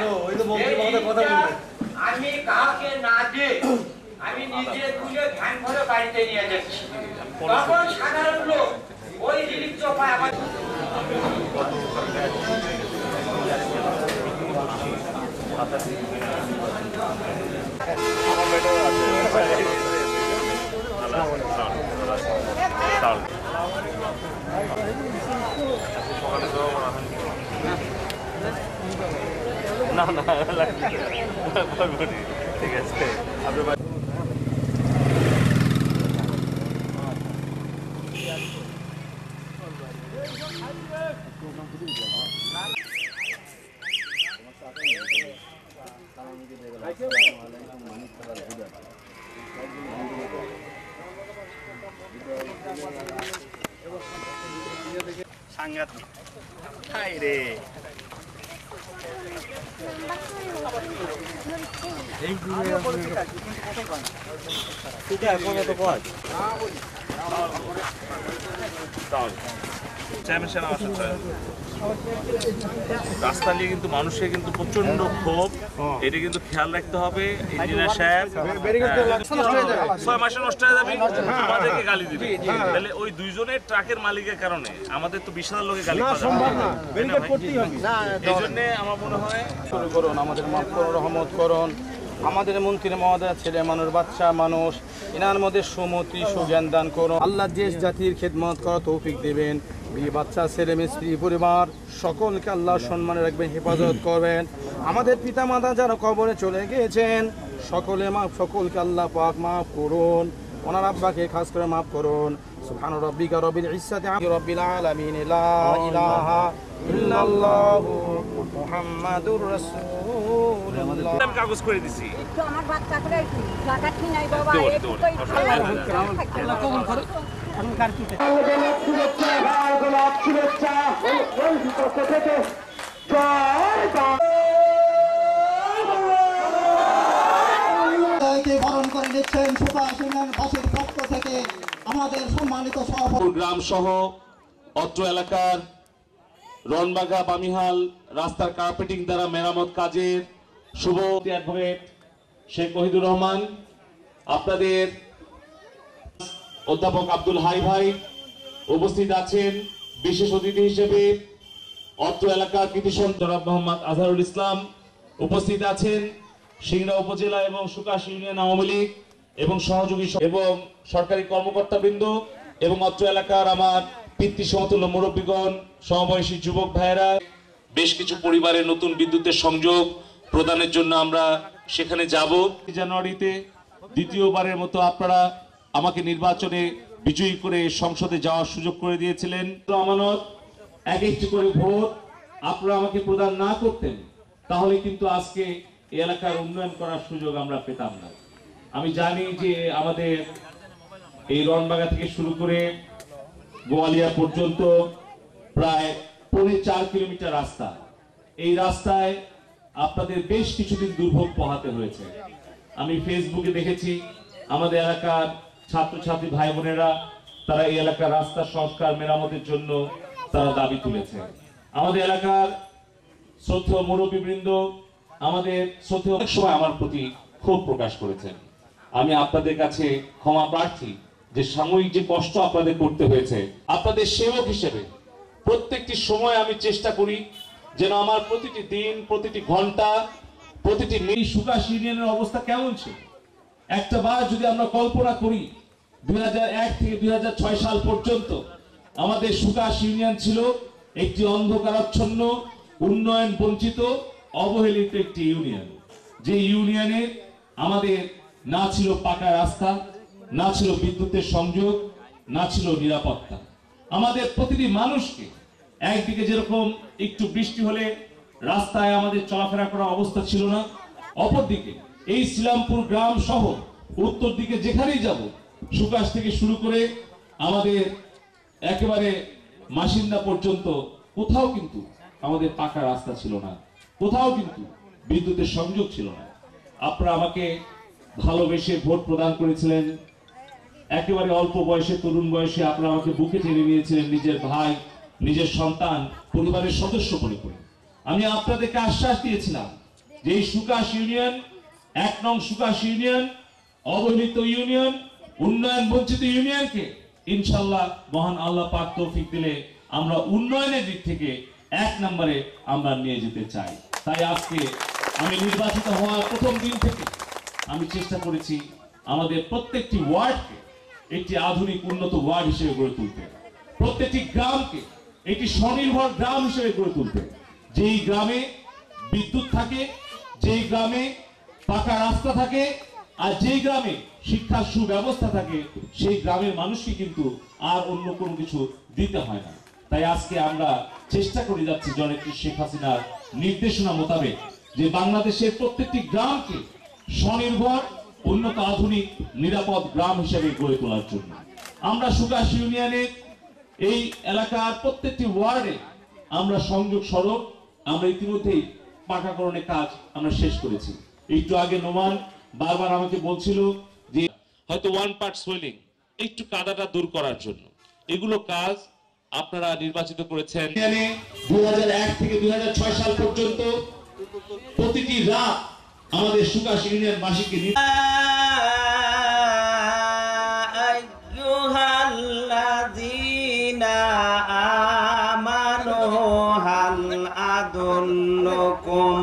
আমি কাউকে না দিয়ে আমি নিজে তুলে ধ্যান করে বাড়িতে নিয়ে যাচ্ছি তখন সাধারণ লোক ওই রিলিফ চোপায় আমার না না ঠিক আছে আপনার সাংঘাতিক হাই রে এই এটা এখন তো কয় রাস্তা নিয়ে কিন্তু মানুষের কিন্তু প্রচন্ড ক্ষোভ এটা কিন্তু খেয়াল রাখতে হবে ইঞ্জিনিয়ার সাহেব ছয় মাসে নষ্ট হয়ে যাবে আমাদেরকে গালি দিবে তাহলে ওই দুইজনের ট্রাকের মালিকের কারণে আমাদের তো বিশ হাজার লোকের গালি এই জন্য আমার মনে হয় শুরু করুন আমাদের মাফ করুন রহমত করুন আমাদের মন্ত্রী মহোদয় ছেলে মানুষ বাচ্চা মানুষ এনার মধ্যে সুমতি সুজ্ঞান দান করুন আল্লাহ দেশ জাতির খেদমত করা তৌফিক দেবেন বিয়ে বাচ্চা ছেলে মেয়ে স্ত্রী পরিবার সকলকে আল্লাহ সম্মানে রাখবেন হেফাজত করবেন আমাদের পিতা মাতা যারা কবরে চলে গিয়েছেন সকলে মাফ সকলকে আল্লাহ পাক মাফ করুন ওনার আব্বাকে খাস করে মাফ করুন সুবহান রাব্বিকা রব্বিল ইজ্জাতি আম্মা রাব্বিল আলামিন লা ইলাহা ইল্লাল্লাহু মুহাম্মাদুর রাসূলুল্লাহ। আমি কাগজ করে দিছি। একটু আমার বাচ্চা করে টাকা কি নাই বাবা একটু আল্লাহ কবুল করে। আমি কার কি শুভেচ্ছা ভাই গোলাপ শুভেচ্ছা ওই পক্ষ থেকে জয় বাংলা বরণ করে নিচ্ছেন সুভাষ ইউনিয়নবাসীর পক্ষ থেকে আমাদের সম্মানিত সভাপতি। গ্রাম সহ অত্র এলাকার রনবাগা বামিহাল রাস্তার কার্পেটিং দ্বারা মেরামত কাজের শুভ অ্যাডভোকেট শেখ ওহিদুর রহমান, আপনাদের অধ্যাপক আব্দুল হাই ভাই উপস্থিত আছেন। বিশেষ অতিথি হিসেবে অত্র এলাকার কৃতি সন্তান মোহাম্মদ আজহারুল ইসলাম উপস্থিত আছেন। সিংড়া উপজেলা এবং সুকাশ ইউনিয়ন আওয়ামী লীগ এবং সহযোগী এবং সরকারি কর্মকর্তাবৃন্দ এবং অত্র এলাকার আমার পিতৃ সমতুল্য মুরব্বীগণ, সমবয়সী যুবক ভাইয়েরা, বেশ কিছু পরিবারের নতুন বিদ্যুতের সংযোগ প্রদানের জন্য আমরা সেখানে যাব। জানুয়ারিতে দ্বিতীয়বারের মতো আপনারা আমাকে নির্বাচনে বিজয়ী করে সংসদে যাওয়ার সুযোগ করে দিয়েছিলেন। আমানত এক একটি করে ভোট আপনারা আমাকে প্রদান না করতেন তাহলে কিন্তু আজকে এই এলাকার উন্নয়ন করার সুযোগ আমরা পেতাম না। আমি জানি যে আমাদের এই রনবাগা থেকে শুরু করে গোয়ালিয়া পর্যন্ত প্রায় পৌনে চার কিলোমিটার রাস্তা। এই রাস্তায় আপনাদের বেশ কিছুদিন দুর্ভোগ পোহাতে হয়েছে। আমি ফেসবুকে দেখেছি আমাদের এলাকার ছাত্রছাত্রী ভাই বোনেরা তারা এই এলাকার রাস্তা সংস্কার মেরামতের জন্য তারা দাবি তুলেছে। আমাদের এলাকার শ্রদ্ধেয় মুরব্বীবৃন্দ আমাদের শ্রদ্ধেয় অনেক সময় আমার প্রতি ক্ষোভ প্রকাশ করেছেন। আমি আপনাদের কাছে ক্ষমা প্রার্থী যে সাময়িক যে কষ্ট আপনাদের করতে হয়েছে। আপনাদের সেবক হিসেবে প্রত্যেকটি সময় আমি চেষ্টা করি যেন আমার প্রতিটি দিন, প্রতিটি ঘন্টা, প্রতিটি মিনিট সুকাশ ইউনিয়নের অবস্থা কেমন ছিল একটা বার যদি আমরা কল্পনা করি। দুই হাজার এক থেকে দুই হাজার ছয় সাল পর্যন্ত আমাদের সুকাশ ইউনিয়ন ছিল একটি অন্ধকারাচ্ছন্ন, উন্নয়ন বঞ্চিত, অবহেলিত একটি ইউনিয়ন। যে ইউনিয়নে আমাদের না ছিল পাকা রাস্তা, না ছিল বিদ্যুতের সংযোগ, না ছিল নিরাপত্তা। আমাদের প্রতিটি মানুষকে একদিকে যেরকম একটু বৃষ্টি হলে রাস্তায় আমাদের চলাফেরা করার অবস্থা ছিল না, অপরদিকে এই ইসলামপুর গ্রাম সহ উত্তর দিকে যেখানেই যাব সুকাশ থেকে শুরু করে আমাদের একেবারে মাসিন্দা পর্যন্ত কোথাও কিন্তু আমাদের পাকা রাস্তা ছিল না, কোথাও কিন্তু বিদ্যুতের সংযোগ ছিল না। আপনারা আমাকে ভালোবেসে ভোট প্রদান করেছিলেন। একেবারে অল্প বয়সে, তরুণ বয়সে আপনারা আমাকে বুকে টেনে নিয়েছিলেন নিজের ভাই, নিজের সন্তান, পরিবারের সদস্য মনে করে। আমি আপনাদেরকে আশ্বাস দিয়েছিলাম যে এই সুকাশ ইউনিয়ন, এক নং সুকাশ ইউনিয়ন, অবহেলিত ইউনিয়ন, উন্নয়ন বঞ্চিত ইউনিয়নকে ইনশাল্লাহ মহান আল্লাহ পাক তৌফিক দিলে আমরা উন্নয়নের দিক থেকে এক নম্বরে আমরা নিয়ে যেতে চাই। তাই আজকে আমি নির্বাচিত হওয়ার প্রথম দিন থেকে আমি চেষ্টা করেছি আমাদের প্রত্যেকটি ওয়ার্ডকে একটি আধুনিক উন্নত ওয়ার্ড হিসেবে গড়ে তুলতে, প্রত্যেকটি গ্রামকে একটি স্বনির্ভর গ্রাম হিসেবে গড়ে তুলতে। যেই গ্রামে বিদ্যুৎ থাকে, যেই গ্রামে পাকা রাস্তা থাকে, আর যেই গ্রামে শিক্ষার সুব্যবস্থা থাকে, সেই গ্রামের মানুষকে কিন্তু আর অন্য কোনো কিছু দিতে হয় না। তাই আজকে আমরা চেষ্টা করে যাচ্ছি জননেত্রী শেখ হাসিনার নির্দেশনা মোতাবেক যে বাংলাদেশের প্রত্যেকটি গ্রামকে স্বনির্ভর, উন্নত, আধুনিক, নিরাপদ গ্রাম হিসেবে গড়ে তোলার জন্য। আমরা সুকাশ ইউনিয়নের এই এলাকার প্রত্যেকটি ওয়ার্ডে আমরা সংযোগ সড়ক আমরা ইতিমধ্যেই পাকাকরণের কাজ আমরা শেষ করেছি। একটু আগে নোমান বারবার আমাকে বলছিল যে হয়তো ওয়ান পার্ট সোয়েলিং, একটু কাদাটা দূর করার জন্য এগুলো কাজ আপনারা নির্বাচিত করেছেন। দুই হাজার এক থেকে দুই হাজার ছয় সাল পর্যন্ত প্রতিটি রাত আমাদের সুকাশ ইউনিয়ন বাসীকে আইয়ুহাল্লাযীনা আমানু হাল আদুল্লুকুম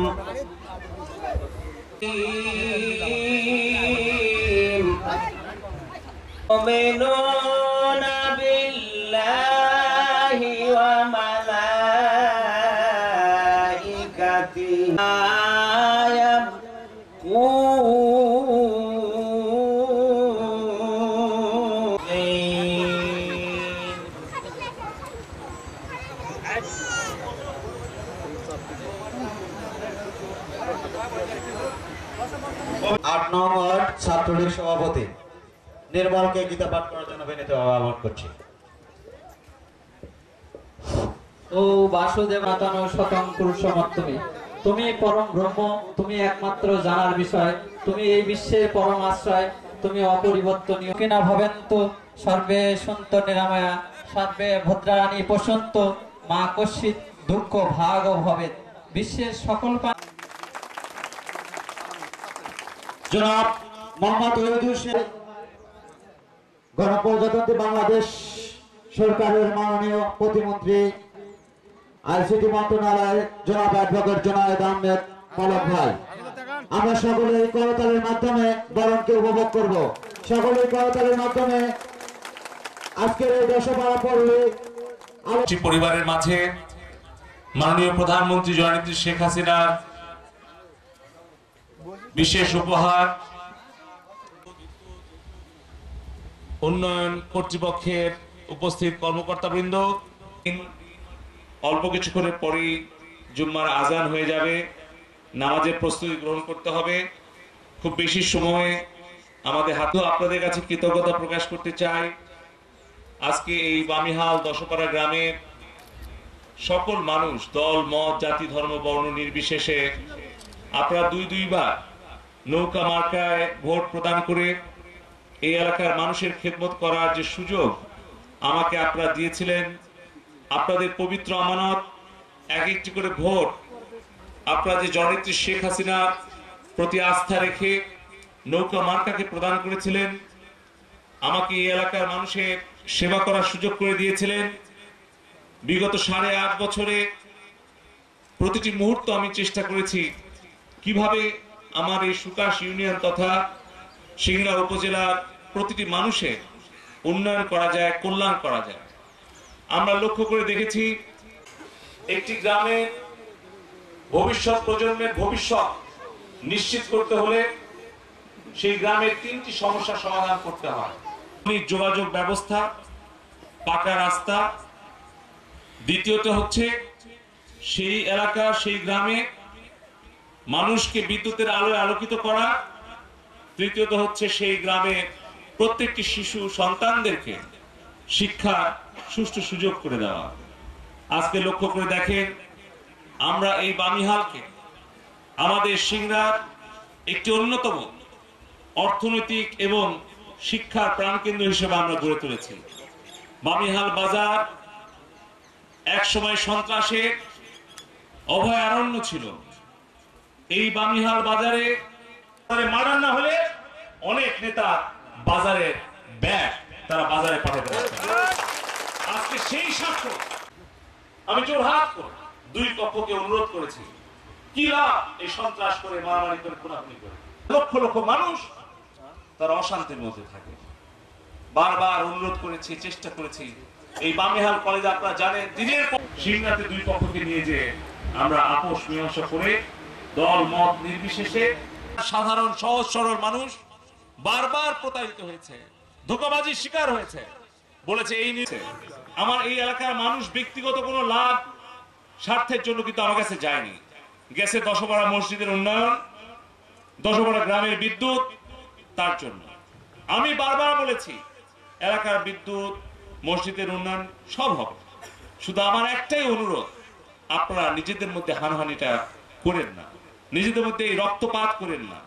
মুমিনুনা বিল্লাহি ওয়া মালাইকাতিহি আট নম্বর ছাত্রলীগ সভাপতি নির্মলকে গীতা পাঠ করার জন্য বিনীত আহ্বান করছি। ও বাসুদেব মাতানো শতং পুরুষোত্তমী, তুমি পরম ব্রহ্ম, তুমি একমাত্র জানার বিষয়, তুমি এই বিশ্বের পরম আশ্রয়, তুমি অপরিবর্তনীয়। কিনা ভবেন্ত সর্বে সন্ত নিরাময়া, সর্বে ভদ্রাণী পশন্ত, মা কশ্চিৎ দুঃখ ভাগ ভবেৎ। বিশ্বের সকল জনাব মোহাম্মদ ওহিদুর শেখ গণপ্রজাতন্ত্রী বাংলাদেশ সরকারের মাননীয় প্রতিমন্ত্রী আইসিটি মন্ত্রণালয়ের জনাব অ্যাডভোকেট জুনায়েদ আহমেদ পলক ভাই, আমরা সকলে এই করতালের মাধ্যমে বরণকে উপভোগ করব। সকলে করতালের মাধ্যমে আজকের এই দশপাড়া পর্বে পরিবারের মাঝে মাননীয় প্রধানমন্ত্রী জননেত্রী শেখ হাসিনার বিশেষ উপহার উন্নয়ন কর্তৃপক্ষের উপস্থিত কর্মকর্তাবৃন্দ। অল্প কিছুক্ষণের পরেই জুম্মার আজান হয়ে যাবে, নামাজের প্রস্তুতি গ্রহণ করতে হবে। খুব বেশি সময় আমাদের হাতে। আপনাদের কাছে কৃতজ্ঞতা প্রকাশ করতে চাই। আজকে এই বামিহাল দশপাড়া গ্রামের সকল মানুষ, দল মত জাতি ধর্ম বর্ণ নির্বিশেষে আপনারা দুই দুইবার নৌকা মার্কায় ভোট প্রদান করে এই এলাকার মানুষের খেদমত করার যে সুযোগ আমাকে আপনারা দিয়েছিলেন, আপনাদের পবিত্র আমানত এক একটি করে ভোট আপনারা যে জননেত্রী শেখ হাসিনার প্রতি আস্থা রেখে নৌকা মার্কাকে প্রদান করেছিলেন, আমাকে এই এলাকার মানুষের সেবা করার সুযোগ করে দিয়েছিলেন। বিগত সাড়ে আট বছরে প্রতিটি মুহূর্ত আমি চেষ্টা করেছি কিভাবে আমার এই সুকাশ ইউনিয়ন তথা সিংড়া উপজেলার প্রতিটি মানুষের উন্নয়ন করা যায়, কল্যাণ করা যায়। আমরা লক্ষ্য করে দেখেছি একটি গ্রামে ভবিষ্যৎ প্রজন্মের ভবিষ্যৎ নিশ্চিত করতে হলে সেই গ্রামের তিনটি সমস্যার সমাধান করতে হয়। যোগাযোগ ব্যবস্থা, পাকা রাস্তা, দ্বিতীয়ত হচ্ছে সেই এলাকা সেই গ্রামে মানুষকে বিদ্যুতের আলোয় আলোকিত করা, তৃতীয়ত হচ্ছে সেই গ্রামে প্রত্যেকটি শিশু সন্তানদেরকে শিক্ষা সুষ্ঠু সুযোগ করে দেওয়া। আজকে লক্ষ্য করে দেখেন আমরা এই বামিহালকে আমাদের সিংড়ার একটি অন্যতম অর্থনৈতিক এবং শিক্ষার প্রাণকেন্দ্র হিসেবে আমরা গড়ে তুলেছি। বামিহাল বাজার এক সময় সন্ত্রাসের অভয়ারণ্য ছিল। এই বামিহাল বাজারে মার্ডার না হলে অনেক নেতা বাজারের ব্যাগ তারা বাজারে পাঠাতে পারত। আজকে সেই সাক্ষ্য আমি জোরহাত করে দুই পক্ষকে অনুরোধ করেছি, কি লাভ এই সন্ত্রাস করে মারামারি করে খুনাখুনি করে। লক্ষ লক্ষ মানুষ তারা অশান্তির মধ্যে থাকে। বারবার অনুরোধ করেছি, চেষ্টা করেছি। এই বামিহাল কলেজ আপনারা জানেন দিনের পর সিংড়াতে দুই পক্ষকে নিয়ে যে আমরা আপোষ মীমাংসা করে দল মত নির্বিশেষে সাধারণ সহজ সরল মানুষ বারবার প্রতারিত হয়েছে, ধোঁকাবাজির শিকার হয়েছে। বলেছে এই নিয়ে আমার এই এলাকার মানুষ ব্যক্তিগত কোনো লাভ স্বার্থের জন্য কিন্তু আমার কাছে যায়নি। গেছে দশপাড়া মসজিদের উন্নয়ন, দশপাড়া গ্রামের বিদ্যুৎ, তার জন্য আমি বারবার বলেছি এলাকার বিদ্যুৎ মসজিদের উন্নয়ন সব হবে। শুধু আমার একটাই অনুরোধ, আপনারা নিজেদের মধ্যে হানাহানিটা করেন না, নিজেদের মধ্যে এই রক্তপাত করেন না।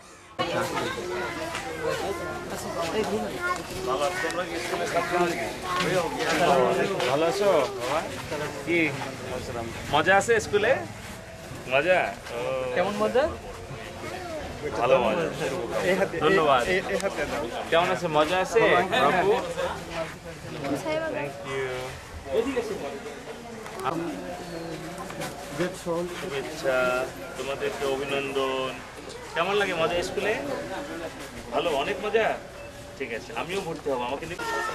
ভালো আছো? কি মজা আছে স্কুলে? মজা কেমন মজা? ভালো মজা, ধন্যবাদ। কেমন আছে? মজা আছে? Thank you. শুভেচ্ছা, তোমাদেরকে অভিনন্দন। কেমন লাগে মজা স্কুলে? ভালো, অনেক মজা। ঠিক আছে, আমিও ভর্তি হবো। আমাকে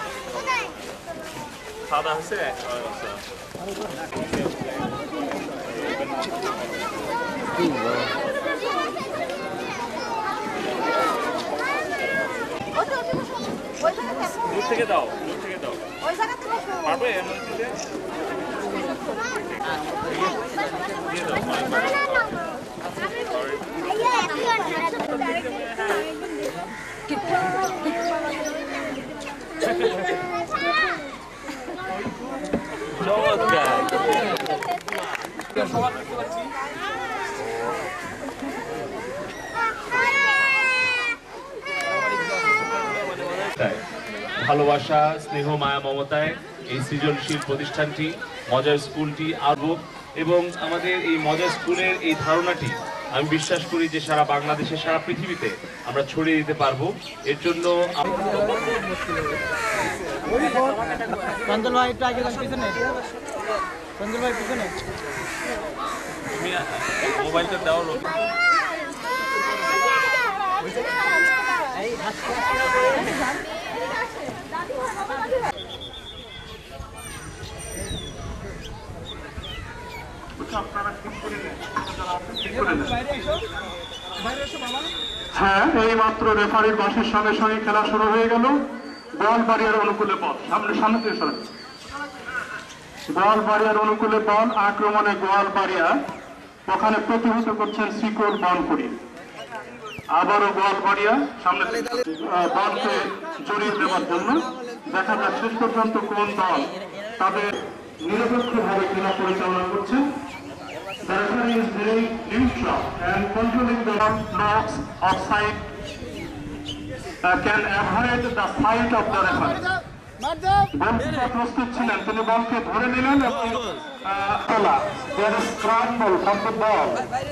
খাওয়া দাওয়া হয়েছে? দূর থেকে দাও, দূর থেকে দাও। পারবে এর মধ্যে দিয়ে দাও। ভালোবাসা, স্নেহ, মায়া, মমতায় এই সৃজনশীল প্রতিষ্ঠানটি মজার স্কুলটি আরো এবং আমাদের এই মজার স্কুলের এই ধারণাটি আমি বিশ্বাস করি যে সারা বাংলাদেশে সারা পৃথিবীতে আমরা ছড়িয়ে দিতে পারবো। এর জন্য মোবাইলটা দেওয়া হ্যাঁ, এই মাত্র রেফারির বাঁশের সঙ্গে সঙ্গে খেলা শুরু হয়ে গেল। বল বাড়িয়ার অনুকূলে বল, সামনে সামনে থেকে সরে বল বাড়িয়ার অনুকূলে বল, আক্রমণে গোয়াল বাড়িয়া ওখানে প্রতিহত করছেন শিকল বনপুরি। আবারও গোয়াল বাড়িয়া সামনে বলকে জড়িয়ে দেওয়ার জন্য। দেখা যাক শেষ পর্যন্ত কোন দল তাদের নিরপেক্ষভাবে খেলা পরিচালনা করছে। The referee is very neutral and controlling the knocks offside uh, can avoid the sight of the referee. Goalkeeper প্রস্তুত ছিলেন, তিনি বলকে ধরে নিলেন এবং খেলা there is scramble for the ball.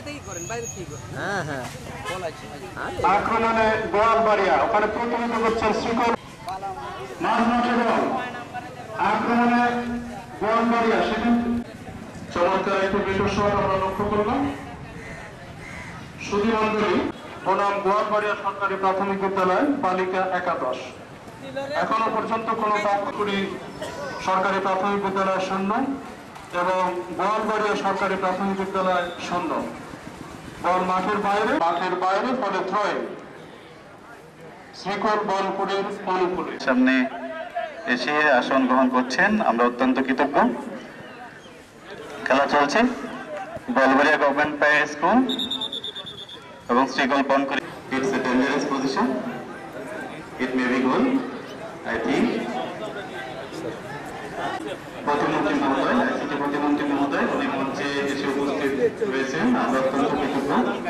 আক্রমণে গোয়ালবাড়িয়া ওখানে প্রতিহত করছেন শিকল। মাঝমাঠে বল, আক্রমণে গোয়ালবাড়িয়া সেখানে চমৎকার একটু বিশেষ শট আমরা লক্ষ্য করলাম। সুধী মন্ডলী বনাম গোয়ালবাড়িয়া সরকারি প্রাথমিক বিদ্যালয় বালিকা একাদশ। এখনো পর্যন্ত কোন পাকুড়ি সরকারি প্রাথমিক বিদ্যালয় শূন্য এবং গোয়ালবাড়িয়া সরকারি প্রাথমিক বিদ্যালয় শূন্য। বল মাঠের বাইরে মাঠের বাইরে ফলে থ্রোয়িং। শ্রীকল বনপুরের অনুকূলে সামনে এসে আসন গ্রহণ করছেন, আমরা অত্যন্ত কৃতজ্ঞ। খেলা চলছে গোয়ালবাড়িয়া গভর্নমেন্ট প্রাইমারি স্কুল এবং Srikol Banpuri. It's a dangerous position, it may be goal I think. প্রতিমন্ত্রী মহোদয়, আইসিটি প্রতিমন্ত্রী মহোদয় উনি মঞ্চে এসে উপস্থিত হয়েছেন, আমরা অত্যন্ত কৃতজ্ঞ।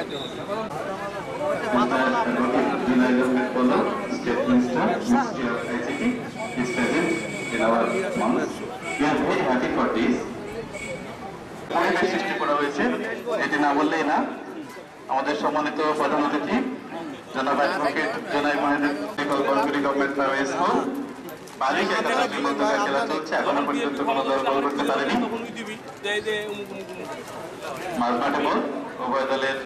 State Minister, Ministry of I C T is present in our month. We are very happy for this. পরিবেশ সৃষ্টি করা হয়েছে, এটি না বললেই না। আমাদের সম্মানিত প্রধান অতিথি জনাব অ্যাডভোকেট জনাব Mahendra Srikol Banpuri government primary school বালিকা একাদশ বিমন্ত্রণের খেলা চলছে, এখনো পর্যন্ত কোনো দল গোল করতে পারেনি। মাঝমাঠে বল উভয় দলের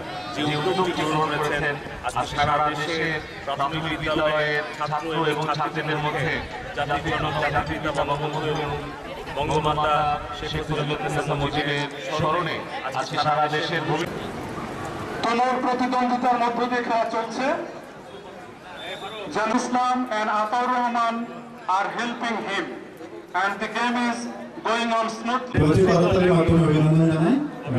সারা দেশের প্রাথমিক বিদ্যালয়ের ছাত্র এবং ছাত্রীদের মধ্যে জাতির জনক জাতির পিতা বঙ্গবন্ধু বঙ্গমাতা শেখ মুজিবের স্মরণে আজকে সারা দেশের তনুর প্রতিদ্বন্দ্বিতার মধ্য দিয়ে খেলা চলছে। জান ইসলাম and Ataur Rahman are helping him and the game is going on smoothly. প্রতিবাদতার মাধ্যমে অভিনন্দন জানাই।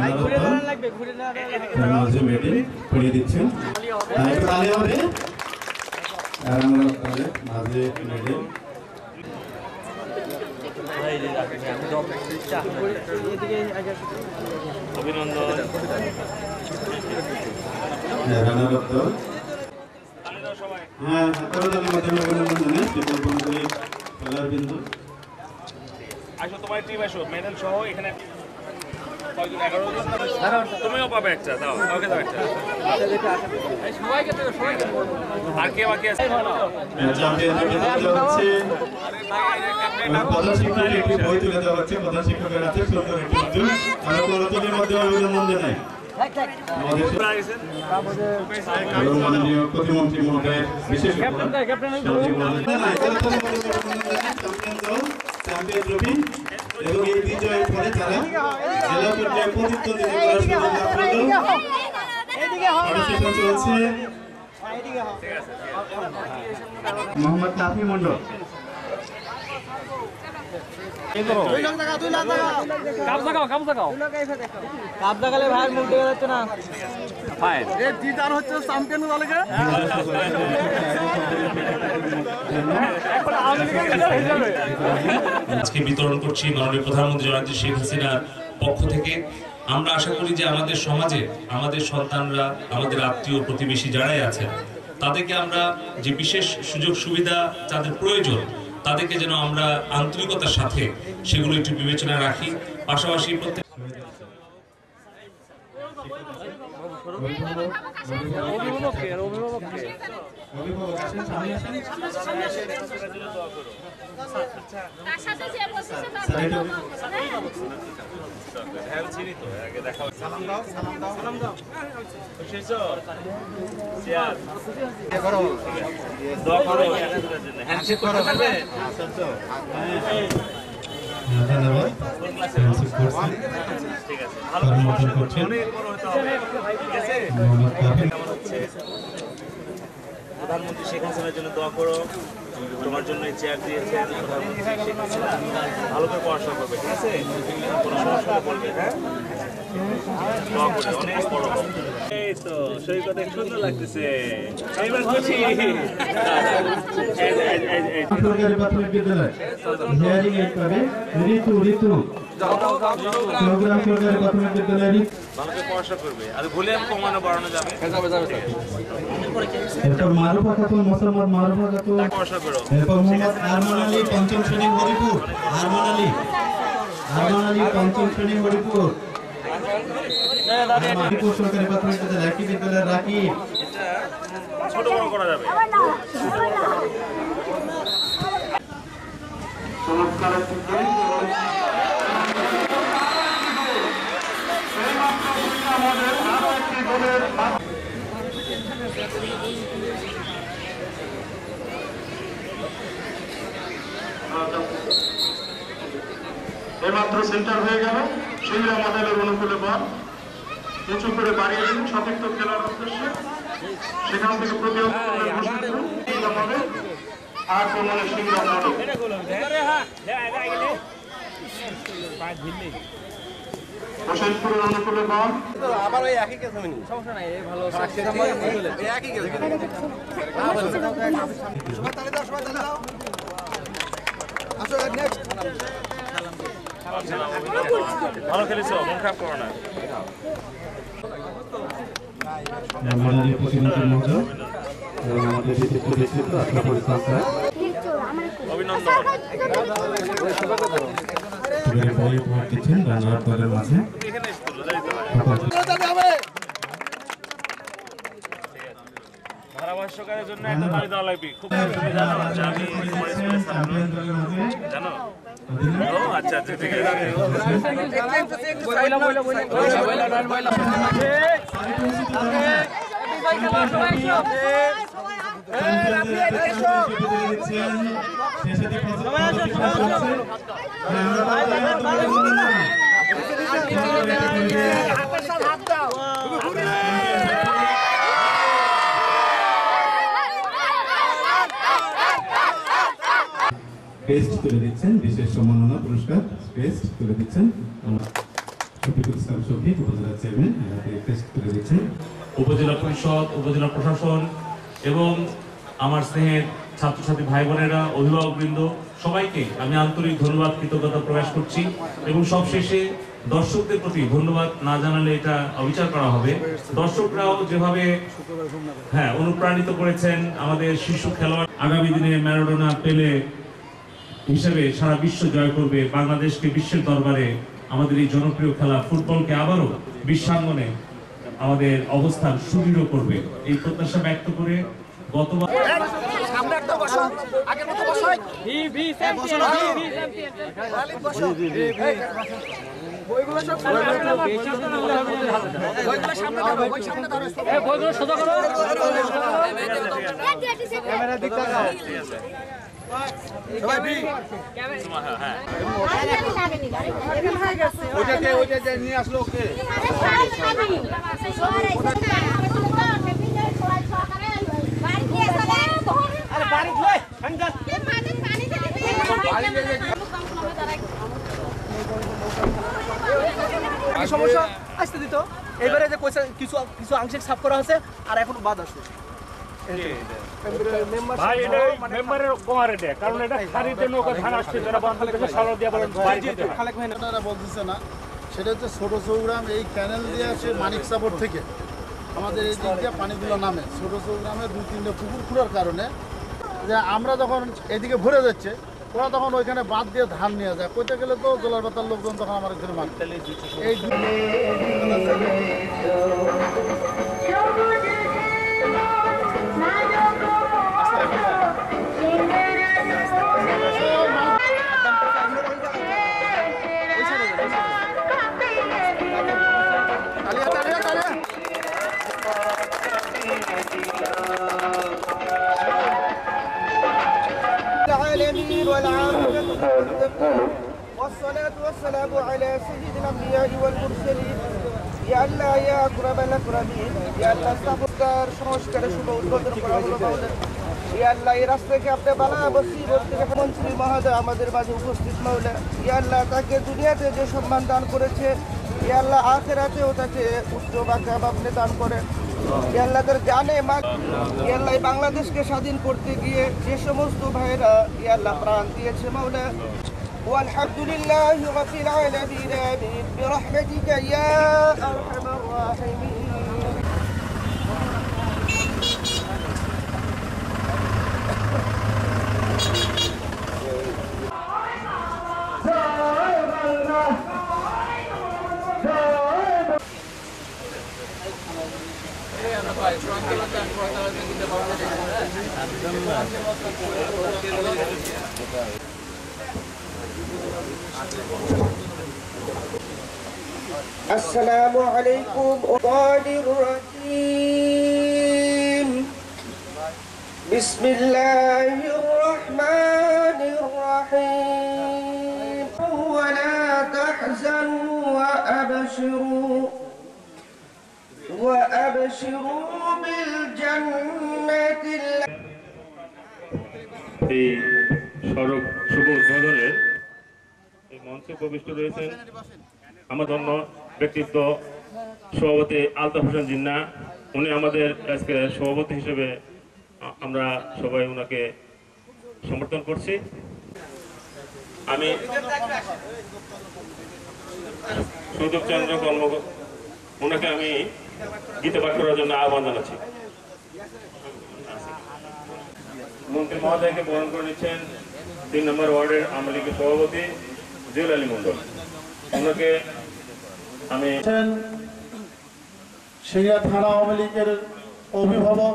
মাঝে মেডেল পরিয়ে দিচ্ছেন, একটু তালি হবে। আর আমরা তাহলে মাঝে মেডেল অভিনন্দন। হ্যাঁ, আপনাদের মাধ্যমে অভিনন্দন জানাই শ্রীকল বনপুরি খেলার বিন্দু। আসো তোমার টিম আসো, মেডেল সহ এখানে কয়জন? এগারো জন। তুমিও পাবে একটা, দাও ওকে দাও একটা। আর কে বাকি আছে? প্রধান শিক্ষকের একটি বই তুলে দেওয়া হচ্ছে, প্রধান শিক্ষকের আছে সুন্দর একটি উদ্যোগ। আমরা করতলির মাধ্যমে অভিনন্দন জানাই এবং মাননীয় প্রতিমন্ত্রী মহোদয়ের বিশেষ চ্যাম্পিয়ন ট্রফি এবং এই বিজয়ের পরে তারা জেলা পর্যায়ে প্রতিদ্বন্দ্বিতা করার সুযোগ লাভ করল। চলছে মোহাম্মদ নাফি মন্ডল। আজকে বিতরণ করছি মাননীয় প্রধানমন্ত্রী জননেত্রী শেখ হাসিনার পক্ষ থেকে। আমরা আশা করি যে আমাদের সমাজে আমাদের সন্তানরা, আমাদের আত্মীয় প্রতিবেশী যারাই আছেন, তাদেরকে আমরা যে বিশেষ সুযোগ সুবিধা তাদের প্রয়োজন, তাদেরকে যেন আমরা আন্তরিকতার সাথে সেগুলো একটু বিবেচনায় রাখি। পাশাপাশি প্রত্যেক প্রধানমন্ত্রী শেখ হাসিনার জন্য দোয়া করো। তোমার জন্য চেয়ার দিয়েছেন প্রধানমন্ত্রী শেখ হাসিনা, ভালো করে পড়াশোনা করবে, ঠিক আছে? কোনো সমস্যা হলে বলবে, হ্যাঁ? দোয়া করে অনেক বড় হবে। এই তো সৈকত সুন্দর লাগতেছে, এইবার খুশি। সরকারি প্রাথমিক বিদ্যালয় হিয়ারিং এইড পাবে ঋতু ঋতু প্রোগ্রাম সরকারি প্রাথমিক বিদ্যালয় ভালো করে পড়াশোনা করবে, আর ভলিউম কমানো বাড়ানো যাবে। এরপর মারুফা খাতুন, মোসাম্মদ মারুফা খাতুন পড়াশোনা করো। এরপর মোহাম্মদ আরমান আলী, পঞ্চম শ্রেণী, হরিপুর। আরমান আলী আরমান আলী পঞ্চম শ্রেণী, হরিপুর। হরিপুর সরকারি প্রাথমিক বিদ্যালয় একই বিদ্যালয়ের রাকিব। ছোট বড় করা যাবে। চমৎকার একটি গোল। আমাদের আরো একটি গোলের এইমাত্র সেন্টার হয়ে গেল। সিংড়া মডেলের অনুকূলে বল উঁচু করে বাড়িয়ে দিন সতীর্থ খেলার উদ্দেশ্যে। সেখান থেকে প্রতিহত মডেল আক্রমণে সিংড়া মডেল। হোসেনপুরের অনুকূলে বল আবার ওই একই কেস হয়নি, সমস্যা নাই, ভালো একই কেস। ভালো খেলেছো, মন খারাপ করো না। মাননীয় প্রতিমন্ত্রী মহোদয় এবং আমাদের বিশিষ্ট ব্যক্তিত্ব আপনার পরিশ্রম স্যার অভিনন্দন। বই উপহার দিচ্ছেন রানার দলের মাঝে। ধারাভাষ্যকারের জন্য একটা তালি দেওয়া লাগবে। খুব তুমি জানো যে আমি জানো? ও আচ্ছা আচ্ছা, ঠিক আছে। ক্রেস্ট তুলে দিচ্ছেন, বিশেষ সম্মাননা পুরস্কার ক্রেস্ট তুলে দিচ্ছেন শফিকুল ইসলাম শফিক, উপজেলা চেয়ারম্যান, ক্রেস্ট তুলে দিচ্ছেন। উপজেলা পরিষদ, উপজেলা প্রশাসন এবং আমার স্নেহের ছাত্রছাত্রী ভাই বোনেরা, অভিভাবকবৃন্দ, সবাইকে আমি আন্তরিক ধন্যবাদ, কৃতজ্ঞতা প্রকাশ করছি। এবং সবশেষে দর্শকদের প্রতি ধন্যবাদ না জানালে এটা অবিচার করা হবে। দর্শকরাও যেভাবে হ্যাঁ অনুপ্রাণিত করেছেন আমাদের শিশু খেলোয়াড়, আগামী দিনে ম্যারাডোনা, পেলে হিসেবে সারা বিশ্ব জয় করবে, বাংলাদেশকে বিশ্বের দরবারে আমাদের এই জনপ্রিয় খেলা ফুটবলকে আবারও বিশ্বাঙ্গনে আমাদের অবস্থান সুদৃঢ় করবে, এই প্রত্যাশা ব্যক্ত করে গতবার নিয়ে আসলো ওকে বাড়ি কিছু কিছু আংশিক সাফ করা হয়েছে আর এখনো বাদ আছে। ভাই এটা মেম্বারের কমার এটা, কারণ এটা খারিতে নৌকা ধান আসছে, যারা বন্ধ থেকে সারা দিয়ে বলেন খালেক ভাই আপনারা বলতেছে না, সেটা হচ্ছে ছোট চৌগ্রাম এই ক্যানেল দিয়ে আসে মানিক সাপোর্ট থেকে আমাদের এই দিক দিয়ে পানিগুলো নামে। ছোট চৌগ্রামে দুই তিনটে পুকুর খোঁড়ার কারণে যে আমরা যখন এদিকে ভরে যাচ্ছে ওরা তখন ওইখানে বাদ দিয়ে ধান নিয়ে যায়, কইতে গেলে তো জোলার পাতার লোকজন তখন আমার এখানে মানতে এই العالمين والعاقبة والصلاة والسلام على سيد الأنبياء والمرسلين يا الله يا أكرم الأكرمين يا الله استغفر সংস্কার শুভ উদ্বোধন করা হলো মাওলানা ইয়া আল্লাহ এই রাস্তাকে আপনি বালা মুসিবত থেকে মন্ত্রী মহোদয় আমাদের মাঝে উপস্থিত মাওলানা ইয়া আল্লাহ তাকে দুনিয়াতে যে সম্মান দান করেছে ইয়া আল্লাহ আখিরাতেও তাকে উচ্চ মাকাম আপনি দান করেন ইয়া আল্লাহ তার জানে মা ইয়া আল্লাহ বাংলাদেশকে স্বাধীন করতে গিয়ে যে সমস্ত ভাইরা ইয়া আল্লাহ প্রাণ দিয়েছে মাওলানা والحمد لله رب العالمين آمين برحمتك يا أرحم الراحمين السلام عليكم الرحمن الرحيم بسم الله الرحمن الرحيم ولا تحزنوا وأبشروا وأبشروا بالجنة এই সড়ক শুভ উদ্বোধনের এই মঞ্চে উপবিষ্ট রয়েছেন আমার ধন্য ব্যক্তিত্ব সভাপতি আলতাফ হোসেন জিন্না। উনি আমাদের আজকে সভাপতি হিসেবে আমরা সবাই ওনাকে সমর্থন করছি। আমি সুদীপ চন্দ্র কর্ম ওনাকে আমি গীতা পাঠ করার জন্য আহ্বান জানাচ্ছি। মন্ত্রী মহোদয়কে বরণ করে নিচ্ছেন তিন নম্বর ওয়ার্ডের আওয়ামী লীগের সভাপতি জুয়েল আলী মন্ডল। ওনাকে আমি সিংড়া থানা আওয়ামী লীগের অভিভাবক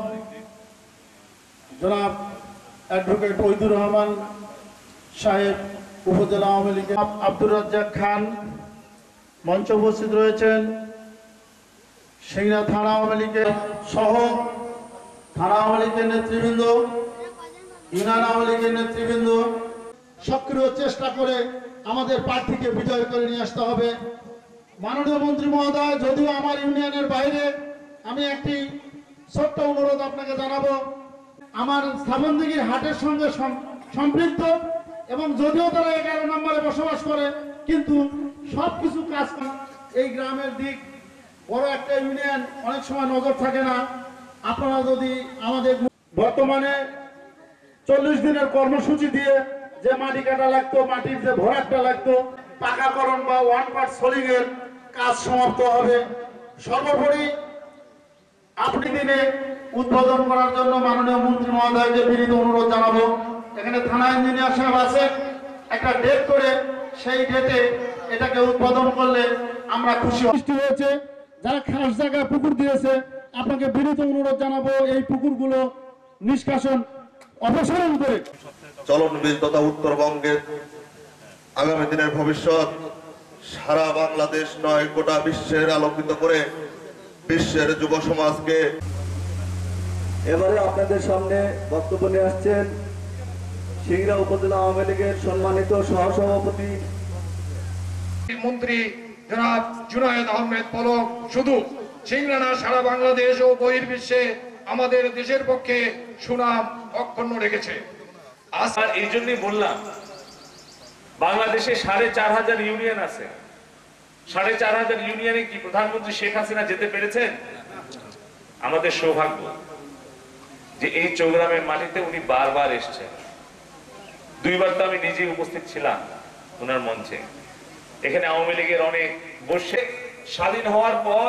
জনাব অ্যাডভোকেট ওহিদুর রহমান সাহেব, উপজেলা আওয়ামী লীগের আব্দুর রাজ্জাক খান মঞ্চে উপস্থিত রয়েছেন। সিংড়া থানা আওয়ামী লীগের সহ থানা আওয়ামী লীগের নেতৃবৃন্দ, ইউনিয়ন আওয়ামী লীগের নেতৃবৃন্দ সক্রিয় চেষ্টা করে আমাদের প্রার্থীকে বিজয় করে নিয়ে আসতে হবে। মাননীয় মন্ত্রী মহোদয়, যদিও আমার ইউনিয়নের বাইরে, আমি একটি ছোট্ট অনুরোধ আপনাকে জানাবো। আমার স্থাপনদিঘির হাটের সঙ্গে সম্পৃক্ত এবং যদিও তারা এগারো নম্বরে বসবাস করে, কিন্তু সব কিছু কাজ এই গ্রামের দিক বড় একটা ইউনিয়ন, অনেক সময় নজর থাকে না। আপনারা যদি আমাদের বর্তমানে চল্লিশ দিনের কর্মসূচি দিয়ে যে মাটি কাটা লাগতো, মাটির যে ভরাটটা লাগতো, পাকাকরণ বা ওয়ান পার্ট সোলিং এর কাজ সমাপ্ত হবে। সর্বোপরি আপনি দিনে উদ্বোধন করার জন্য মাননীয় মন্ত্রী মহোদয়কে বিনীত অনুরোধ জানাবো। এখানে থানা ইঞ্জিনিয়ার সাহেব আছেন, একটা ডেট করে সেই ডেটে এটাকে উদ্বোধন করলে আমরা খুশি হয়েছে। যারা খাস জায়গায় পুকুর দিয়েছে, আপনাকে বিনীত অনুরোধ জানাবো এই পুকুরগুলো নিষ্কাশন অপসারণ করে চলন বীজ তথা উত্তরবঙ্গের আগামী দিনের ভবিষ্যৎ সারা বাংলাদেশ নয় গোটা বিশ্বের আলোকিত করে বিশ্বের যুব সমাজকে। এবারে আপনাদের সামনে বক্তব্য নিয়ে আসছেন সিংড়া উপজেলা আওয়ামী লীগের সম্মানিত সহসভাপতি মন্ত্রী জনাব জুনায়েদ আহমেদ পলক। শুধু সিংড়া না, সারা বাংলাদেশ ও বহির্বিশ্বে আমাদের দেশের পক্ষে সুনাম অক্ষুণ্ণ রেখেছে। আর এই জন্যই বললাম, বাংলাদেশে সাড়ে চার হাজার ইউনিয়ন আছে, সাড়ে চার হাজার ইউনিয়নে কি প্রধানমন্ত্রী শেখ হাসিনা যেতে পেরেছেন? আমাদের সৌভাগ্য যে এই চৌগ্রামের মাটিতে উনি বারবার এসেছেন। দুইবার তো আমি নিজে উপস্থিত ছিলাম ওনার মঞ্চে। এখানে আওয়ামী লীগের অনেক বসে স্বাধীন হওয়ার পর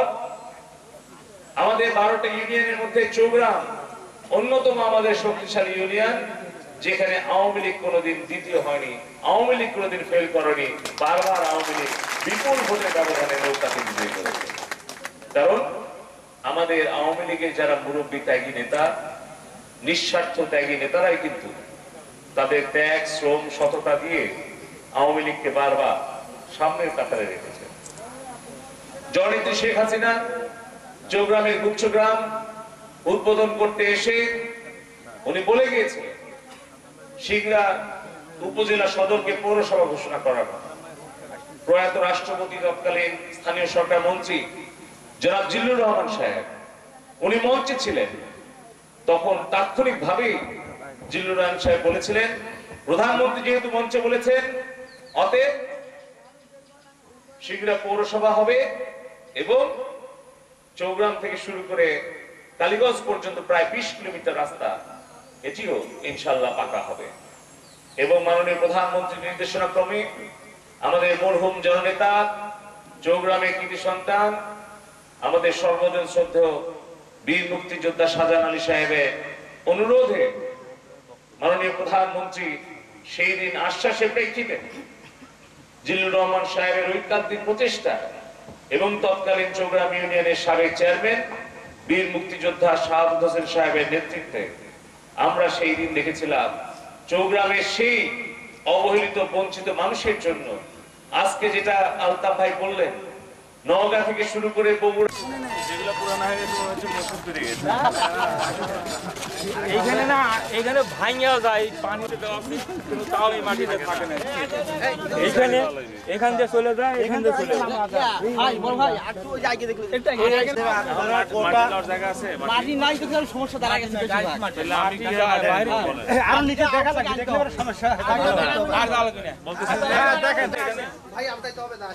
আমাদের বারোটা ইউনিয়নের মধ্যে চৌগ্রাম অন্যতম আমাদের শক্তিশালী ইউনিয়ন, যেখানে আওয়ামী লীগ কোনোদিন দ্বিতীয় হয়নি, আওয়ামী লীগ কোনোদিন ফেল করেনি, বারবার আওয়ামী লীগ বিপুল ভোটের ব্যবধানে নৌকাতে বিজয়ী করেছে। কারণ আমাদের আওয়ামী লীগের যারা মুরব্বী ত্যাগী নেতা, নিঃস্বার্থ ত্যাগী নেতারাই কিন্তু তাদের ত্যাগ, শ্রম, সততা দিয়ে আওয়ামী লীগকে বারবার সামনের কাতারে রেখেছে। জননেত্রী শেখ হাসিনা চৌগ্রামের গুচ্ছগ্রাম উদ্বোধন করতে এসে উনি বলে গিয়েছিলেন সিংড়া উপজেলা সদরকে পৌরসভা ঘোষণা করার কথা। প্রয়াত রাষ্ট্রপতি তৎকালীন স্থানীয় সরকার মন্ত্রী জনাব জিল্লুর রহমান সাহেব উনি মঞ্চে ছিলেন। তখন তাৎক্ষণিক ভাবে জিল্লুর রহমান সাহেব বলেছিলেন, প্রধানমন্ত্রী যেহেতু মঞ্চে বলেছেন, অতএব সিংড়া পৌরসভা হবে এবং চৌগ্রাম থেকে শুরু করে কালীগঞ্জ পর্যন্ত প্রায় বিশ কিলোমিটার রাস্তা এটিও ইনশাল্লাহ পাকা হবে। এবং মাননীয় প্রধানমন্ত্রীর নির্দেশনা ক্রমে আমাদের মরহুম জননেতা, চৌগ্রামের কৃতি সন্তান, আমাদের সর্বজন শ্রদ্ধেয় বীর মুক্তিযোদ্ধা শাহজাহান আলী সাহেবের অনুরোধে মাননীয় প্রধানমন্ত্রী সেই দিন আশ্বাসের প্রেক্ষিতে জিল্লুর রহমান সাহেবের ঐকান্তিক প্রচেষ্টা এবং তৎকালীন চৌগ্রাম ইউনিয়নের সাবেক চেয়ারম্যান বীর মুক্তিযোদ্ধা শাহাদত হোসেন সাহেবের নেতৃত্বে আমরা সেই দিন দেখেছিলাম চৌগ্রামের সেই অবহেলিত বঞ্চিত মানুষের জন্য আজকে যেটা আলতাফ ভাই বললেন, নওগাঁ থেকে শুরু করে বগুড়া যেগুলো পুরানো হয়ে গেছে হচ্ছে মজবুত করে গেছে। এইখানে না এইখানে ভাঙিয়া যায় পানিতে দেওয়া কিন্তু তাও এই মাটিতে থাকে না। এইখানে এখান দিয়ে চলে যায়, এখান দিয়ে চলে যায়। জায়গা আছে মাটি নাই তো সমস্যা দাঁড়া গেছে। আর নিচে দেখা লাগে দেখলে সমস্যা আর দাঁড়ালো কিনা বলতেছেন দেখেন ভাই আমরাই তো হবে না।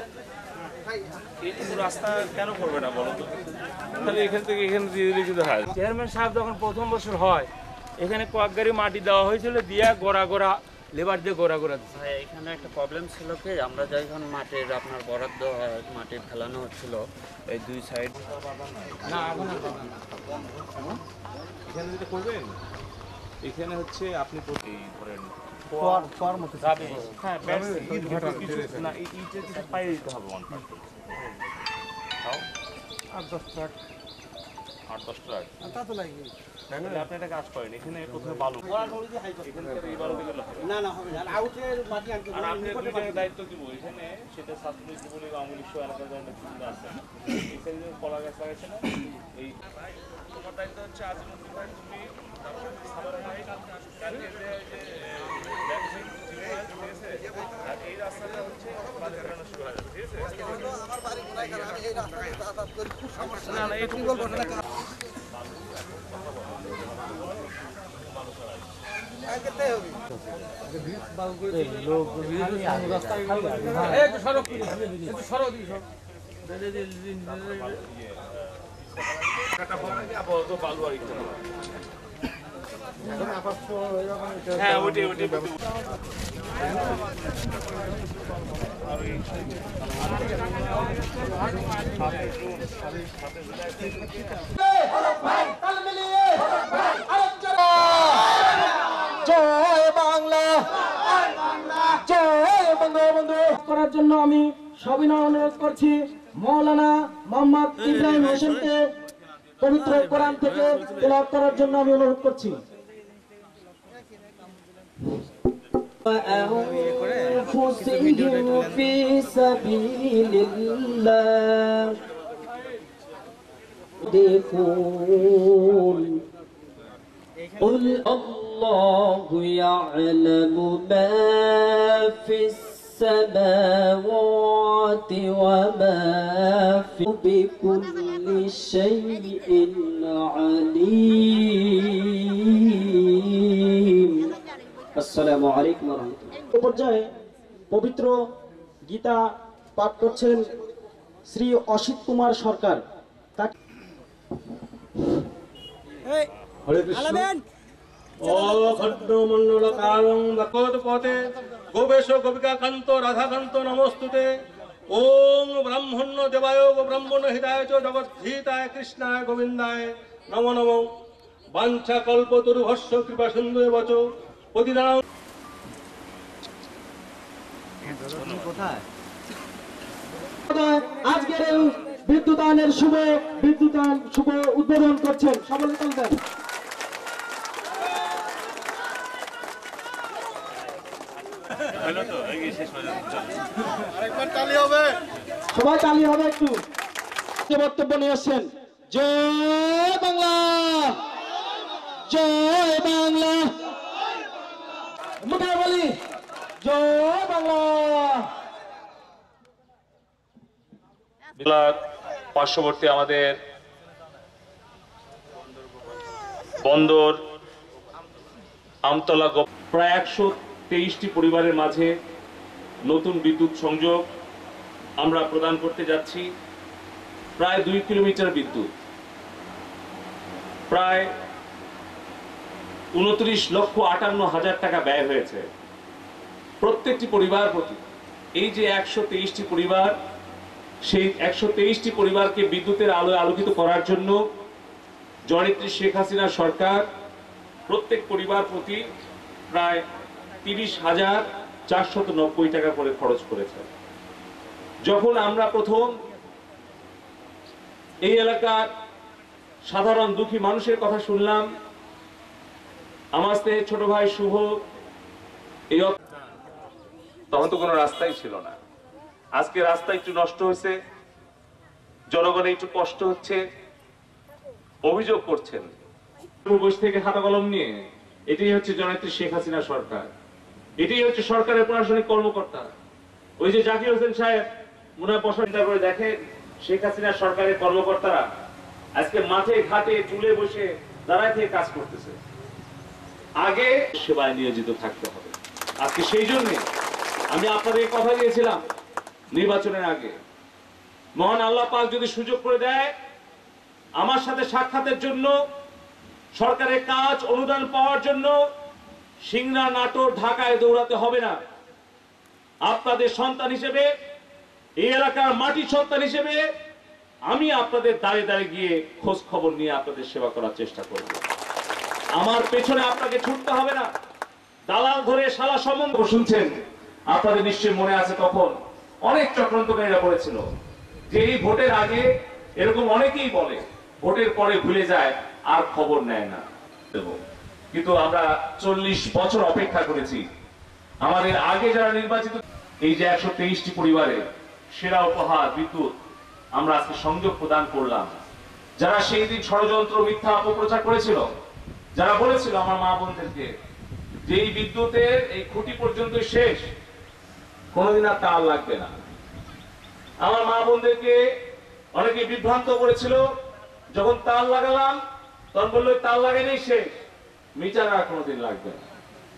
রাস্তা কেন করবে না বলো তো? তাহলে এখান থেকে এখানে দিয়ে দিলে কিন্তু হয়। চেয়ারম্যান সাহেব যখন প্রথম বছর হয় এখানে কয়েক গাড়ি মাটি দেওয়া হয়েছিল, দিয়া গোড়া গোড়া লেবার দিয়ে গোড়া গোড়া দিচ্ছে। এখানে একটা প্রবলেম ছিল কি, আমরা যখন মাটির আপনার বরাদ্দ হয় মাটি ফেলানো হচ্ছিল এই দুই সাইড না এখানে যেটা করবেন এখানে হচ্ছে আপনি ধরেন হ্যাঁ না ইটের কিছু পাইয়ে দিতে হবে ওয়ান পার্ট আট দশ ট্রাক আট দশ ট্রাক তা তো লাগবে। আপনি একটা কাজ করেন, এখানে প্রথমে বালু না না হবে না, আউটের মাটি আনতে আর আপনি দুইটাকে দায়িত্ব দিব এখানে, সেটা ছাত্রলীগ যুবলীগ আওয়ামী লীগ সহ এলাকার যারা নেতৃত্ব আছে এখানে যে কলা গাছ লাগাইছে না, এই তোমার দায়িত্ব হচ্ছে আজিমুদ্দিন ভাই তুমি সাধারণ ভাই কালকে আর এই রাস্তাটা হচ্ছে বাড়ি ফেরানো শুরু হয়ে যাবে, ঠিক আছে? না না এই হ্যাঁ ওইটাই ওইটাই জয় বাংলা, জয় বঙ্গবন্ধু করার জন্য আমি সবিনয় অনুরোধ করছি মৌলানা মোহাম্মদ ইব্রাহিম হোসেনকে পবিত্র কোরআন থেকে তেলাওয়াত করার জন্য আমি অনুরোধ করছি। وأنفسهم في سبيل الله يدفون قل الله يعلم ما في السماوات وما في بكل شيء عليم আসসালামু আলাইকুম ওয়া রাহমাতুল্লাহ। পর্যায়ে পবিত্র গীতা পাঠ করছেন শ্রী অসিত কুমার সরকার। হরে কৃষ্ণ। ও খড্ড মণ্ডল কালং ভগবত পথে গোবেশ গোপিকা কান্ত রাধাকান্ত নমস্তুতে। ওম ব্রাহ্মণ্য দেবায় ব্রাহ্মণ হৃদায় চ জগদ্ধিতায় কৃষ্ণায় গোবিন্দায় নমো নমঃ। বাঞ্ছা কল্পতরু ভস্য কৃপা সিন্ধু বচ প্রতিদান। আজকের এই বিদ্যুতায়নের শুভ বিদ্যুতায়ন শুভ উদ্বোধন করছেন, সকলে চলবেন। সবাই তালি হবে একটু। বক্তব্য নিয়ে আসছেন জয় বাংলা, জয় বাংলা, মুখে বলি জয় বাংলা। পার্শ্ববর্তী আমাদের বন্দর আমতলা প্রায় একশো তেইশটি পরিবারের মাঝে নতুন বিদ্যুৎ সংযোগ আমরা প্রদান করতে যাচ্ছি। প্রায় দুই কিলোমিটার বিদ্যুৎ, প্রায় উনত্রিশ লক্ষ আটান্ন হাজার টাকা ব্যয় হয়েছে প্রত্যেকটি পরিবার প্রতি। এই যে একশো তেইশটি পরিবার, সেই একশো তেইশটি পরিবারকে বিদ্যুতের আলোয় আলোকিত করার জন্য জননেত্রী শেখ হাসিনা সরকার প্রত্যেক পরিবার প্রতি প্রায় তিরিশ হাজার চারশত নব্বই টাকা করে খরচ করেছে। যখন আমরা প্রথম এই এলাকার সাধারণ দুঃখী মানুষের কথা শুনলাম, আমার স্নেহের ছোট ভাই শুভ, এই তখন তো কোনো রাস্তাই ছিল না। আজকে রাস্তা একটু নষ্ট হয়েছে, জনগণের একটু কষ্ট হচ্ছে, অভিযোগ করছেন বসে থেকে খাতা কলম নিয়ে। এটাই হচ্ছে জননেত্রী শেখ হাসিনা সরকার, এটাই হচ্ছে সরকারের প্রশাসনিক কর্মকর্তা। ওই যে জাকির হোসেন সাহেব মনে হয় প্রশংসা করে দেখেন, শেখ হাসিনা সরকারের কর্মকর্তারা আজকে মাঠে ঘাটে চুলে বসে দাঁড়ায় থেকে কাজ করতেছে। আগে সেবায় নিয়োজিত থাকতে হবে। আজকে সেই জন্য আমি আপনাদের কথা দিয়েছিলাম নির্বাচনের আগে, মহান আল্লাহ পাক যদি সুযোগ করে দেয় আমার সাথে সাক্ষাতের জন্য, সরকারের কাজ অনুদান পাওয়ার জন্য সিংড়া, নাটোর, ঢাকায় দৌড়াতে হবে না। আপনাদের সন্তান হিসেবে, এই এলাকার মাটির সন্তান হিসেবে আমি আপনাদের দাঁড়ে দাঁড়িয়ে গিয়ে খোঁজ খবর নিয়ে আপনাদের সেবা করার চেষ্টা করব। আমার পেছনে আপনাকে ছুটতে হবে না, দালাল ধরে শালা সম্বন্ধ শুনছেন। আপনাদের নিশ্চয়ই মনে আছে তখন অনেক চক্রান্তকারীরা বলেছিল যে এই ভোটের আগে, এরকম অনেকেই বলে ভোটের পরে ভুলে যায় আর খবর নেয় না। কিন্তু আমরা চল্লিশ বছর অপেক্ষা করেছি। আমাদের আগে যারা নির্বাচিত, এই যে একশো তেইশটি পরিবারের সেরা উপহার বিদ্যুৎ আমরা আজকে সংযোগ প্রদান করলাম। যারা সেই দিন ষড়যন্ত্র, মিথ্যা অপপ্রচার করেছিল, যারা বলেছিল আমার মা বোনদেরকে যে এই বিদ্যুতের এই খুঁটি পর্যন্ত শেষ, কোনোদিন আর তার লাগবে না, আমার মা বোনদেরকে অনেকে বিভ্রান্ত করেছিল। যখন তার লাগালাম তখন বললো তার লাগাইনি শেষ, মিটার আর কোনোদিন লাগবে না।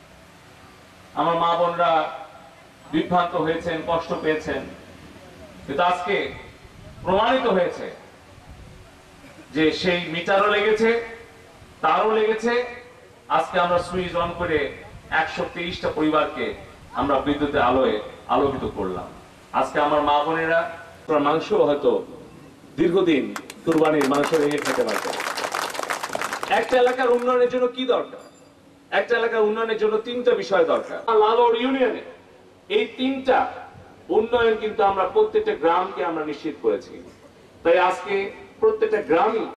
আমার মা বোনরা বিভ্রান্ত হয়েছেন, কষ্ট পেয়েছেন, কিন্তু আজকে প্রমাণিত হয়েছে যে সেই মিটারও লেগেছে, তারও লেগেছে। আজকে আমরা সুইচ অন করে একশো তেইশটা পরিবারকে আমরা বিদ্যুতের আলোয় আলোকিত করলাম। আজকে আমার মা বোনেরা মাংস হয়তো দীর্ঘদিন কুরবানির মাংস রেখে খেতে পারত। একটা এলাকার উন্নয়নের জন্য কি দরকার? একটা এলাকার উন্নয়নের জন্য তিনটা বিষয় দরকার। লালগড় ইউনিয়নে এই তিনটা উন্নয়ন কিন্তু আমরা প্রত্যেকটা গ্রামকে আমরা নিশ্চিত করেছি। তাই আজকে প্রত্যেকটা গ্রামই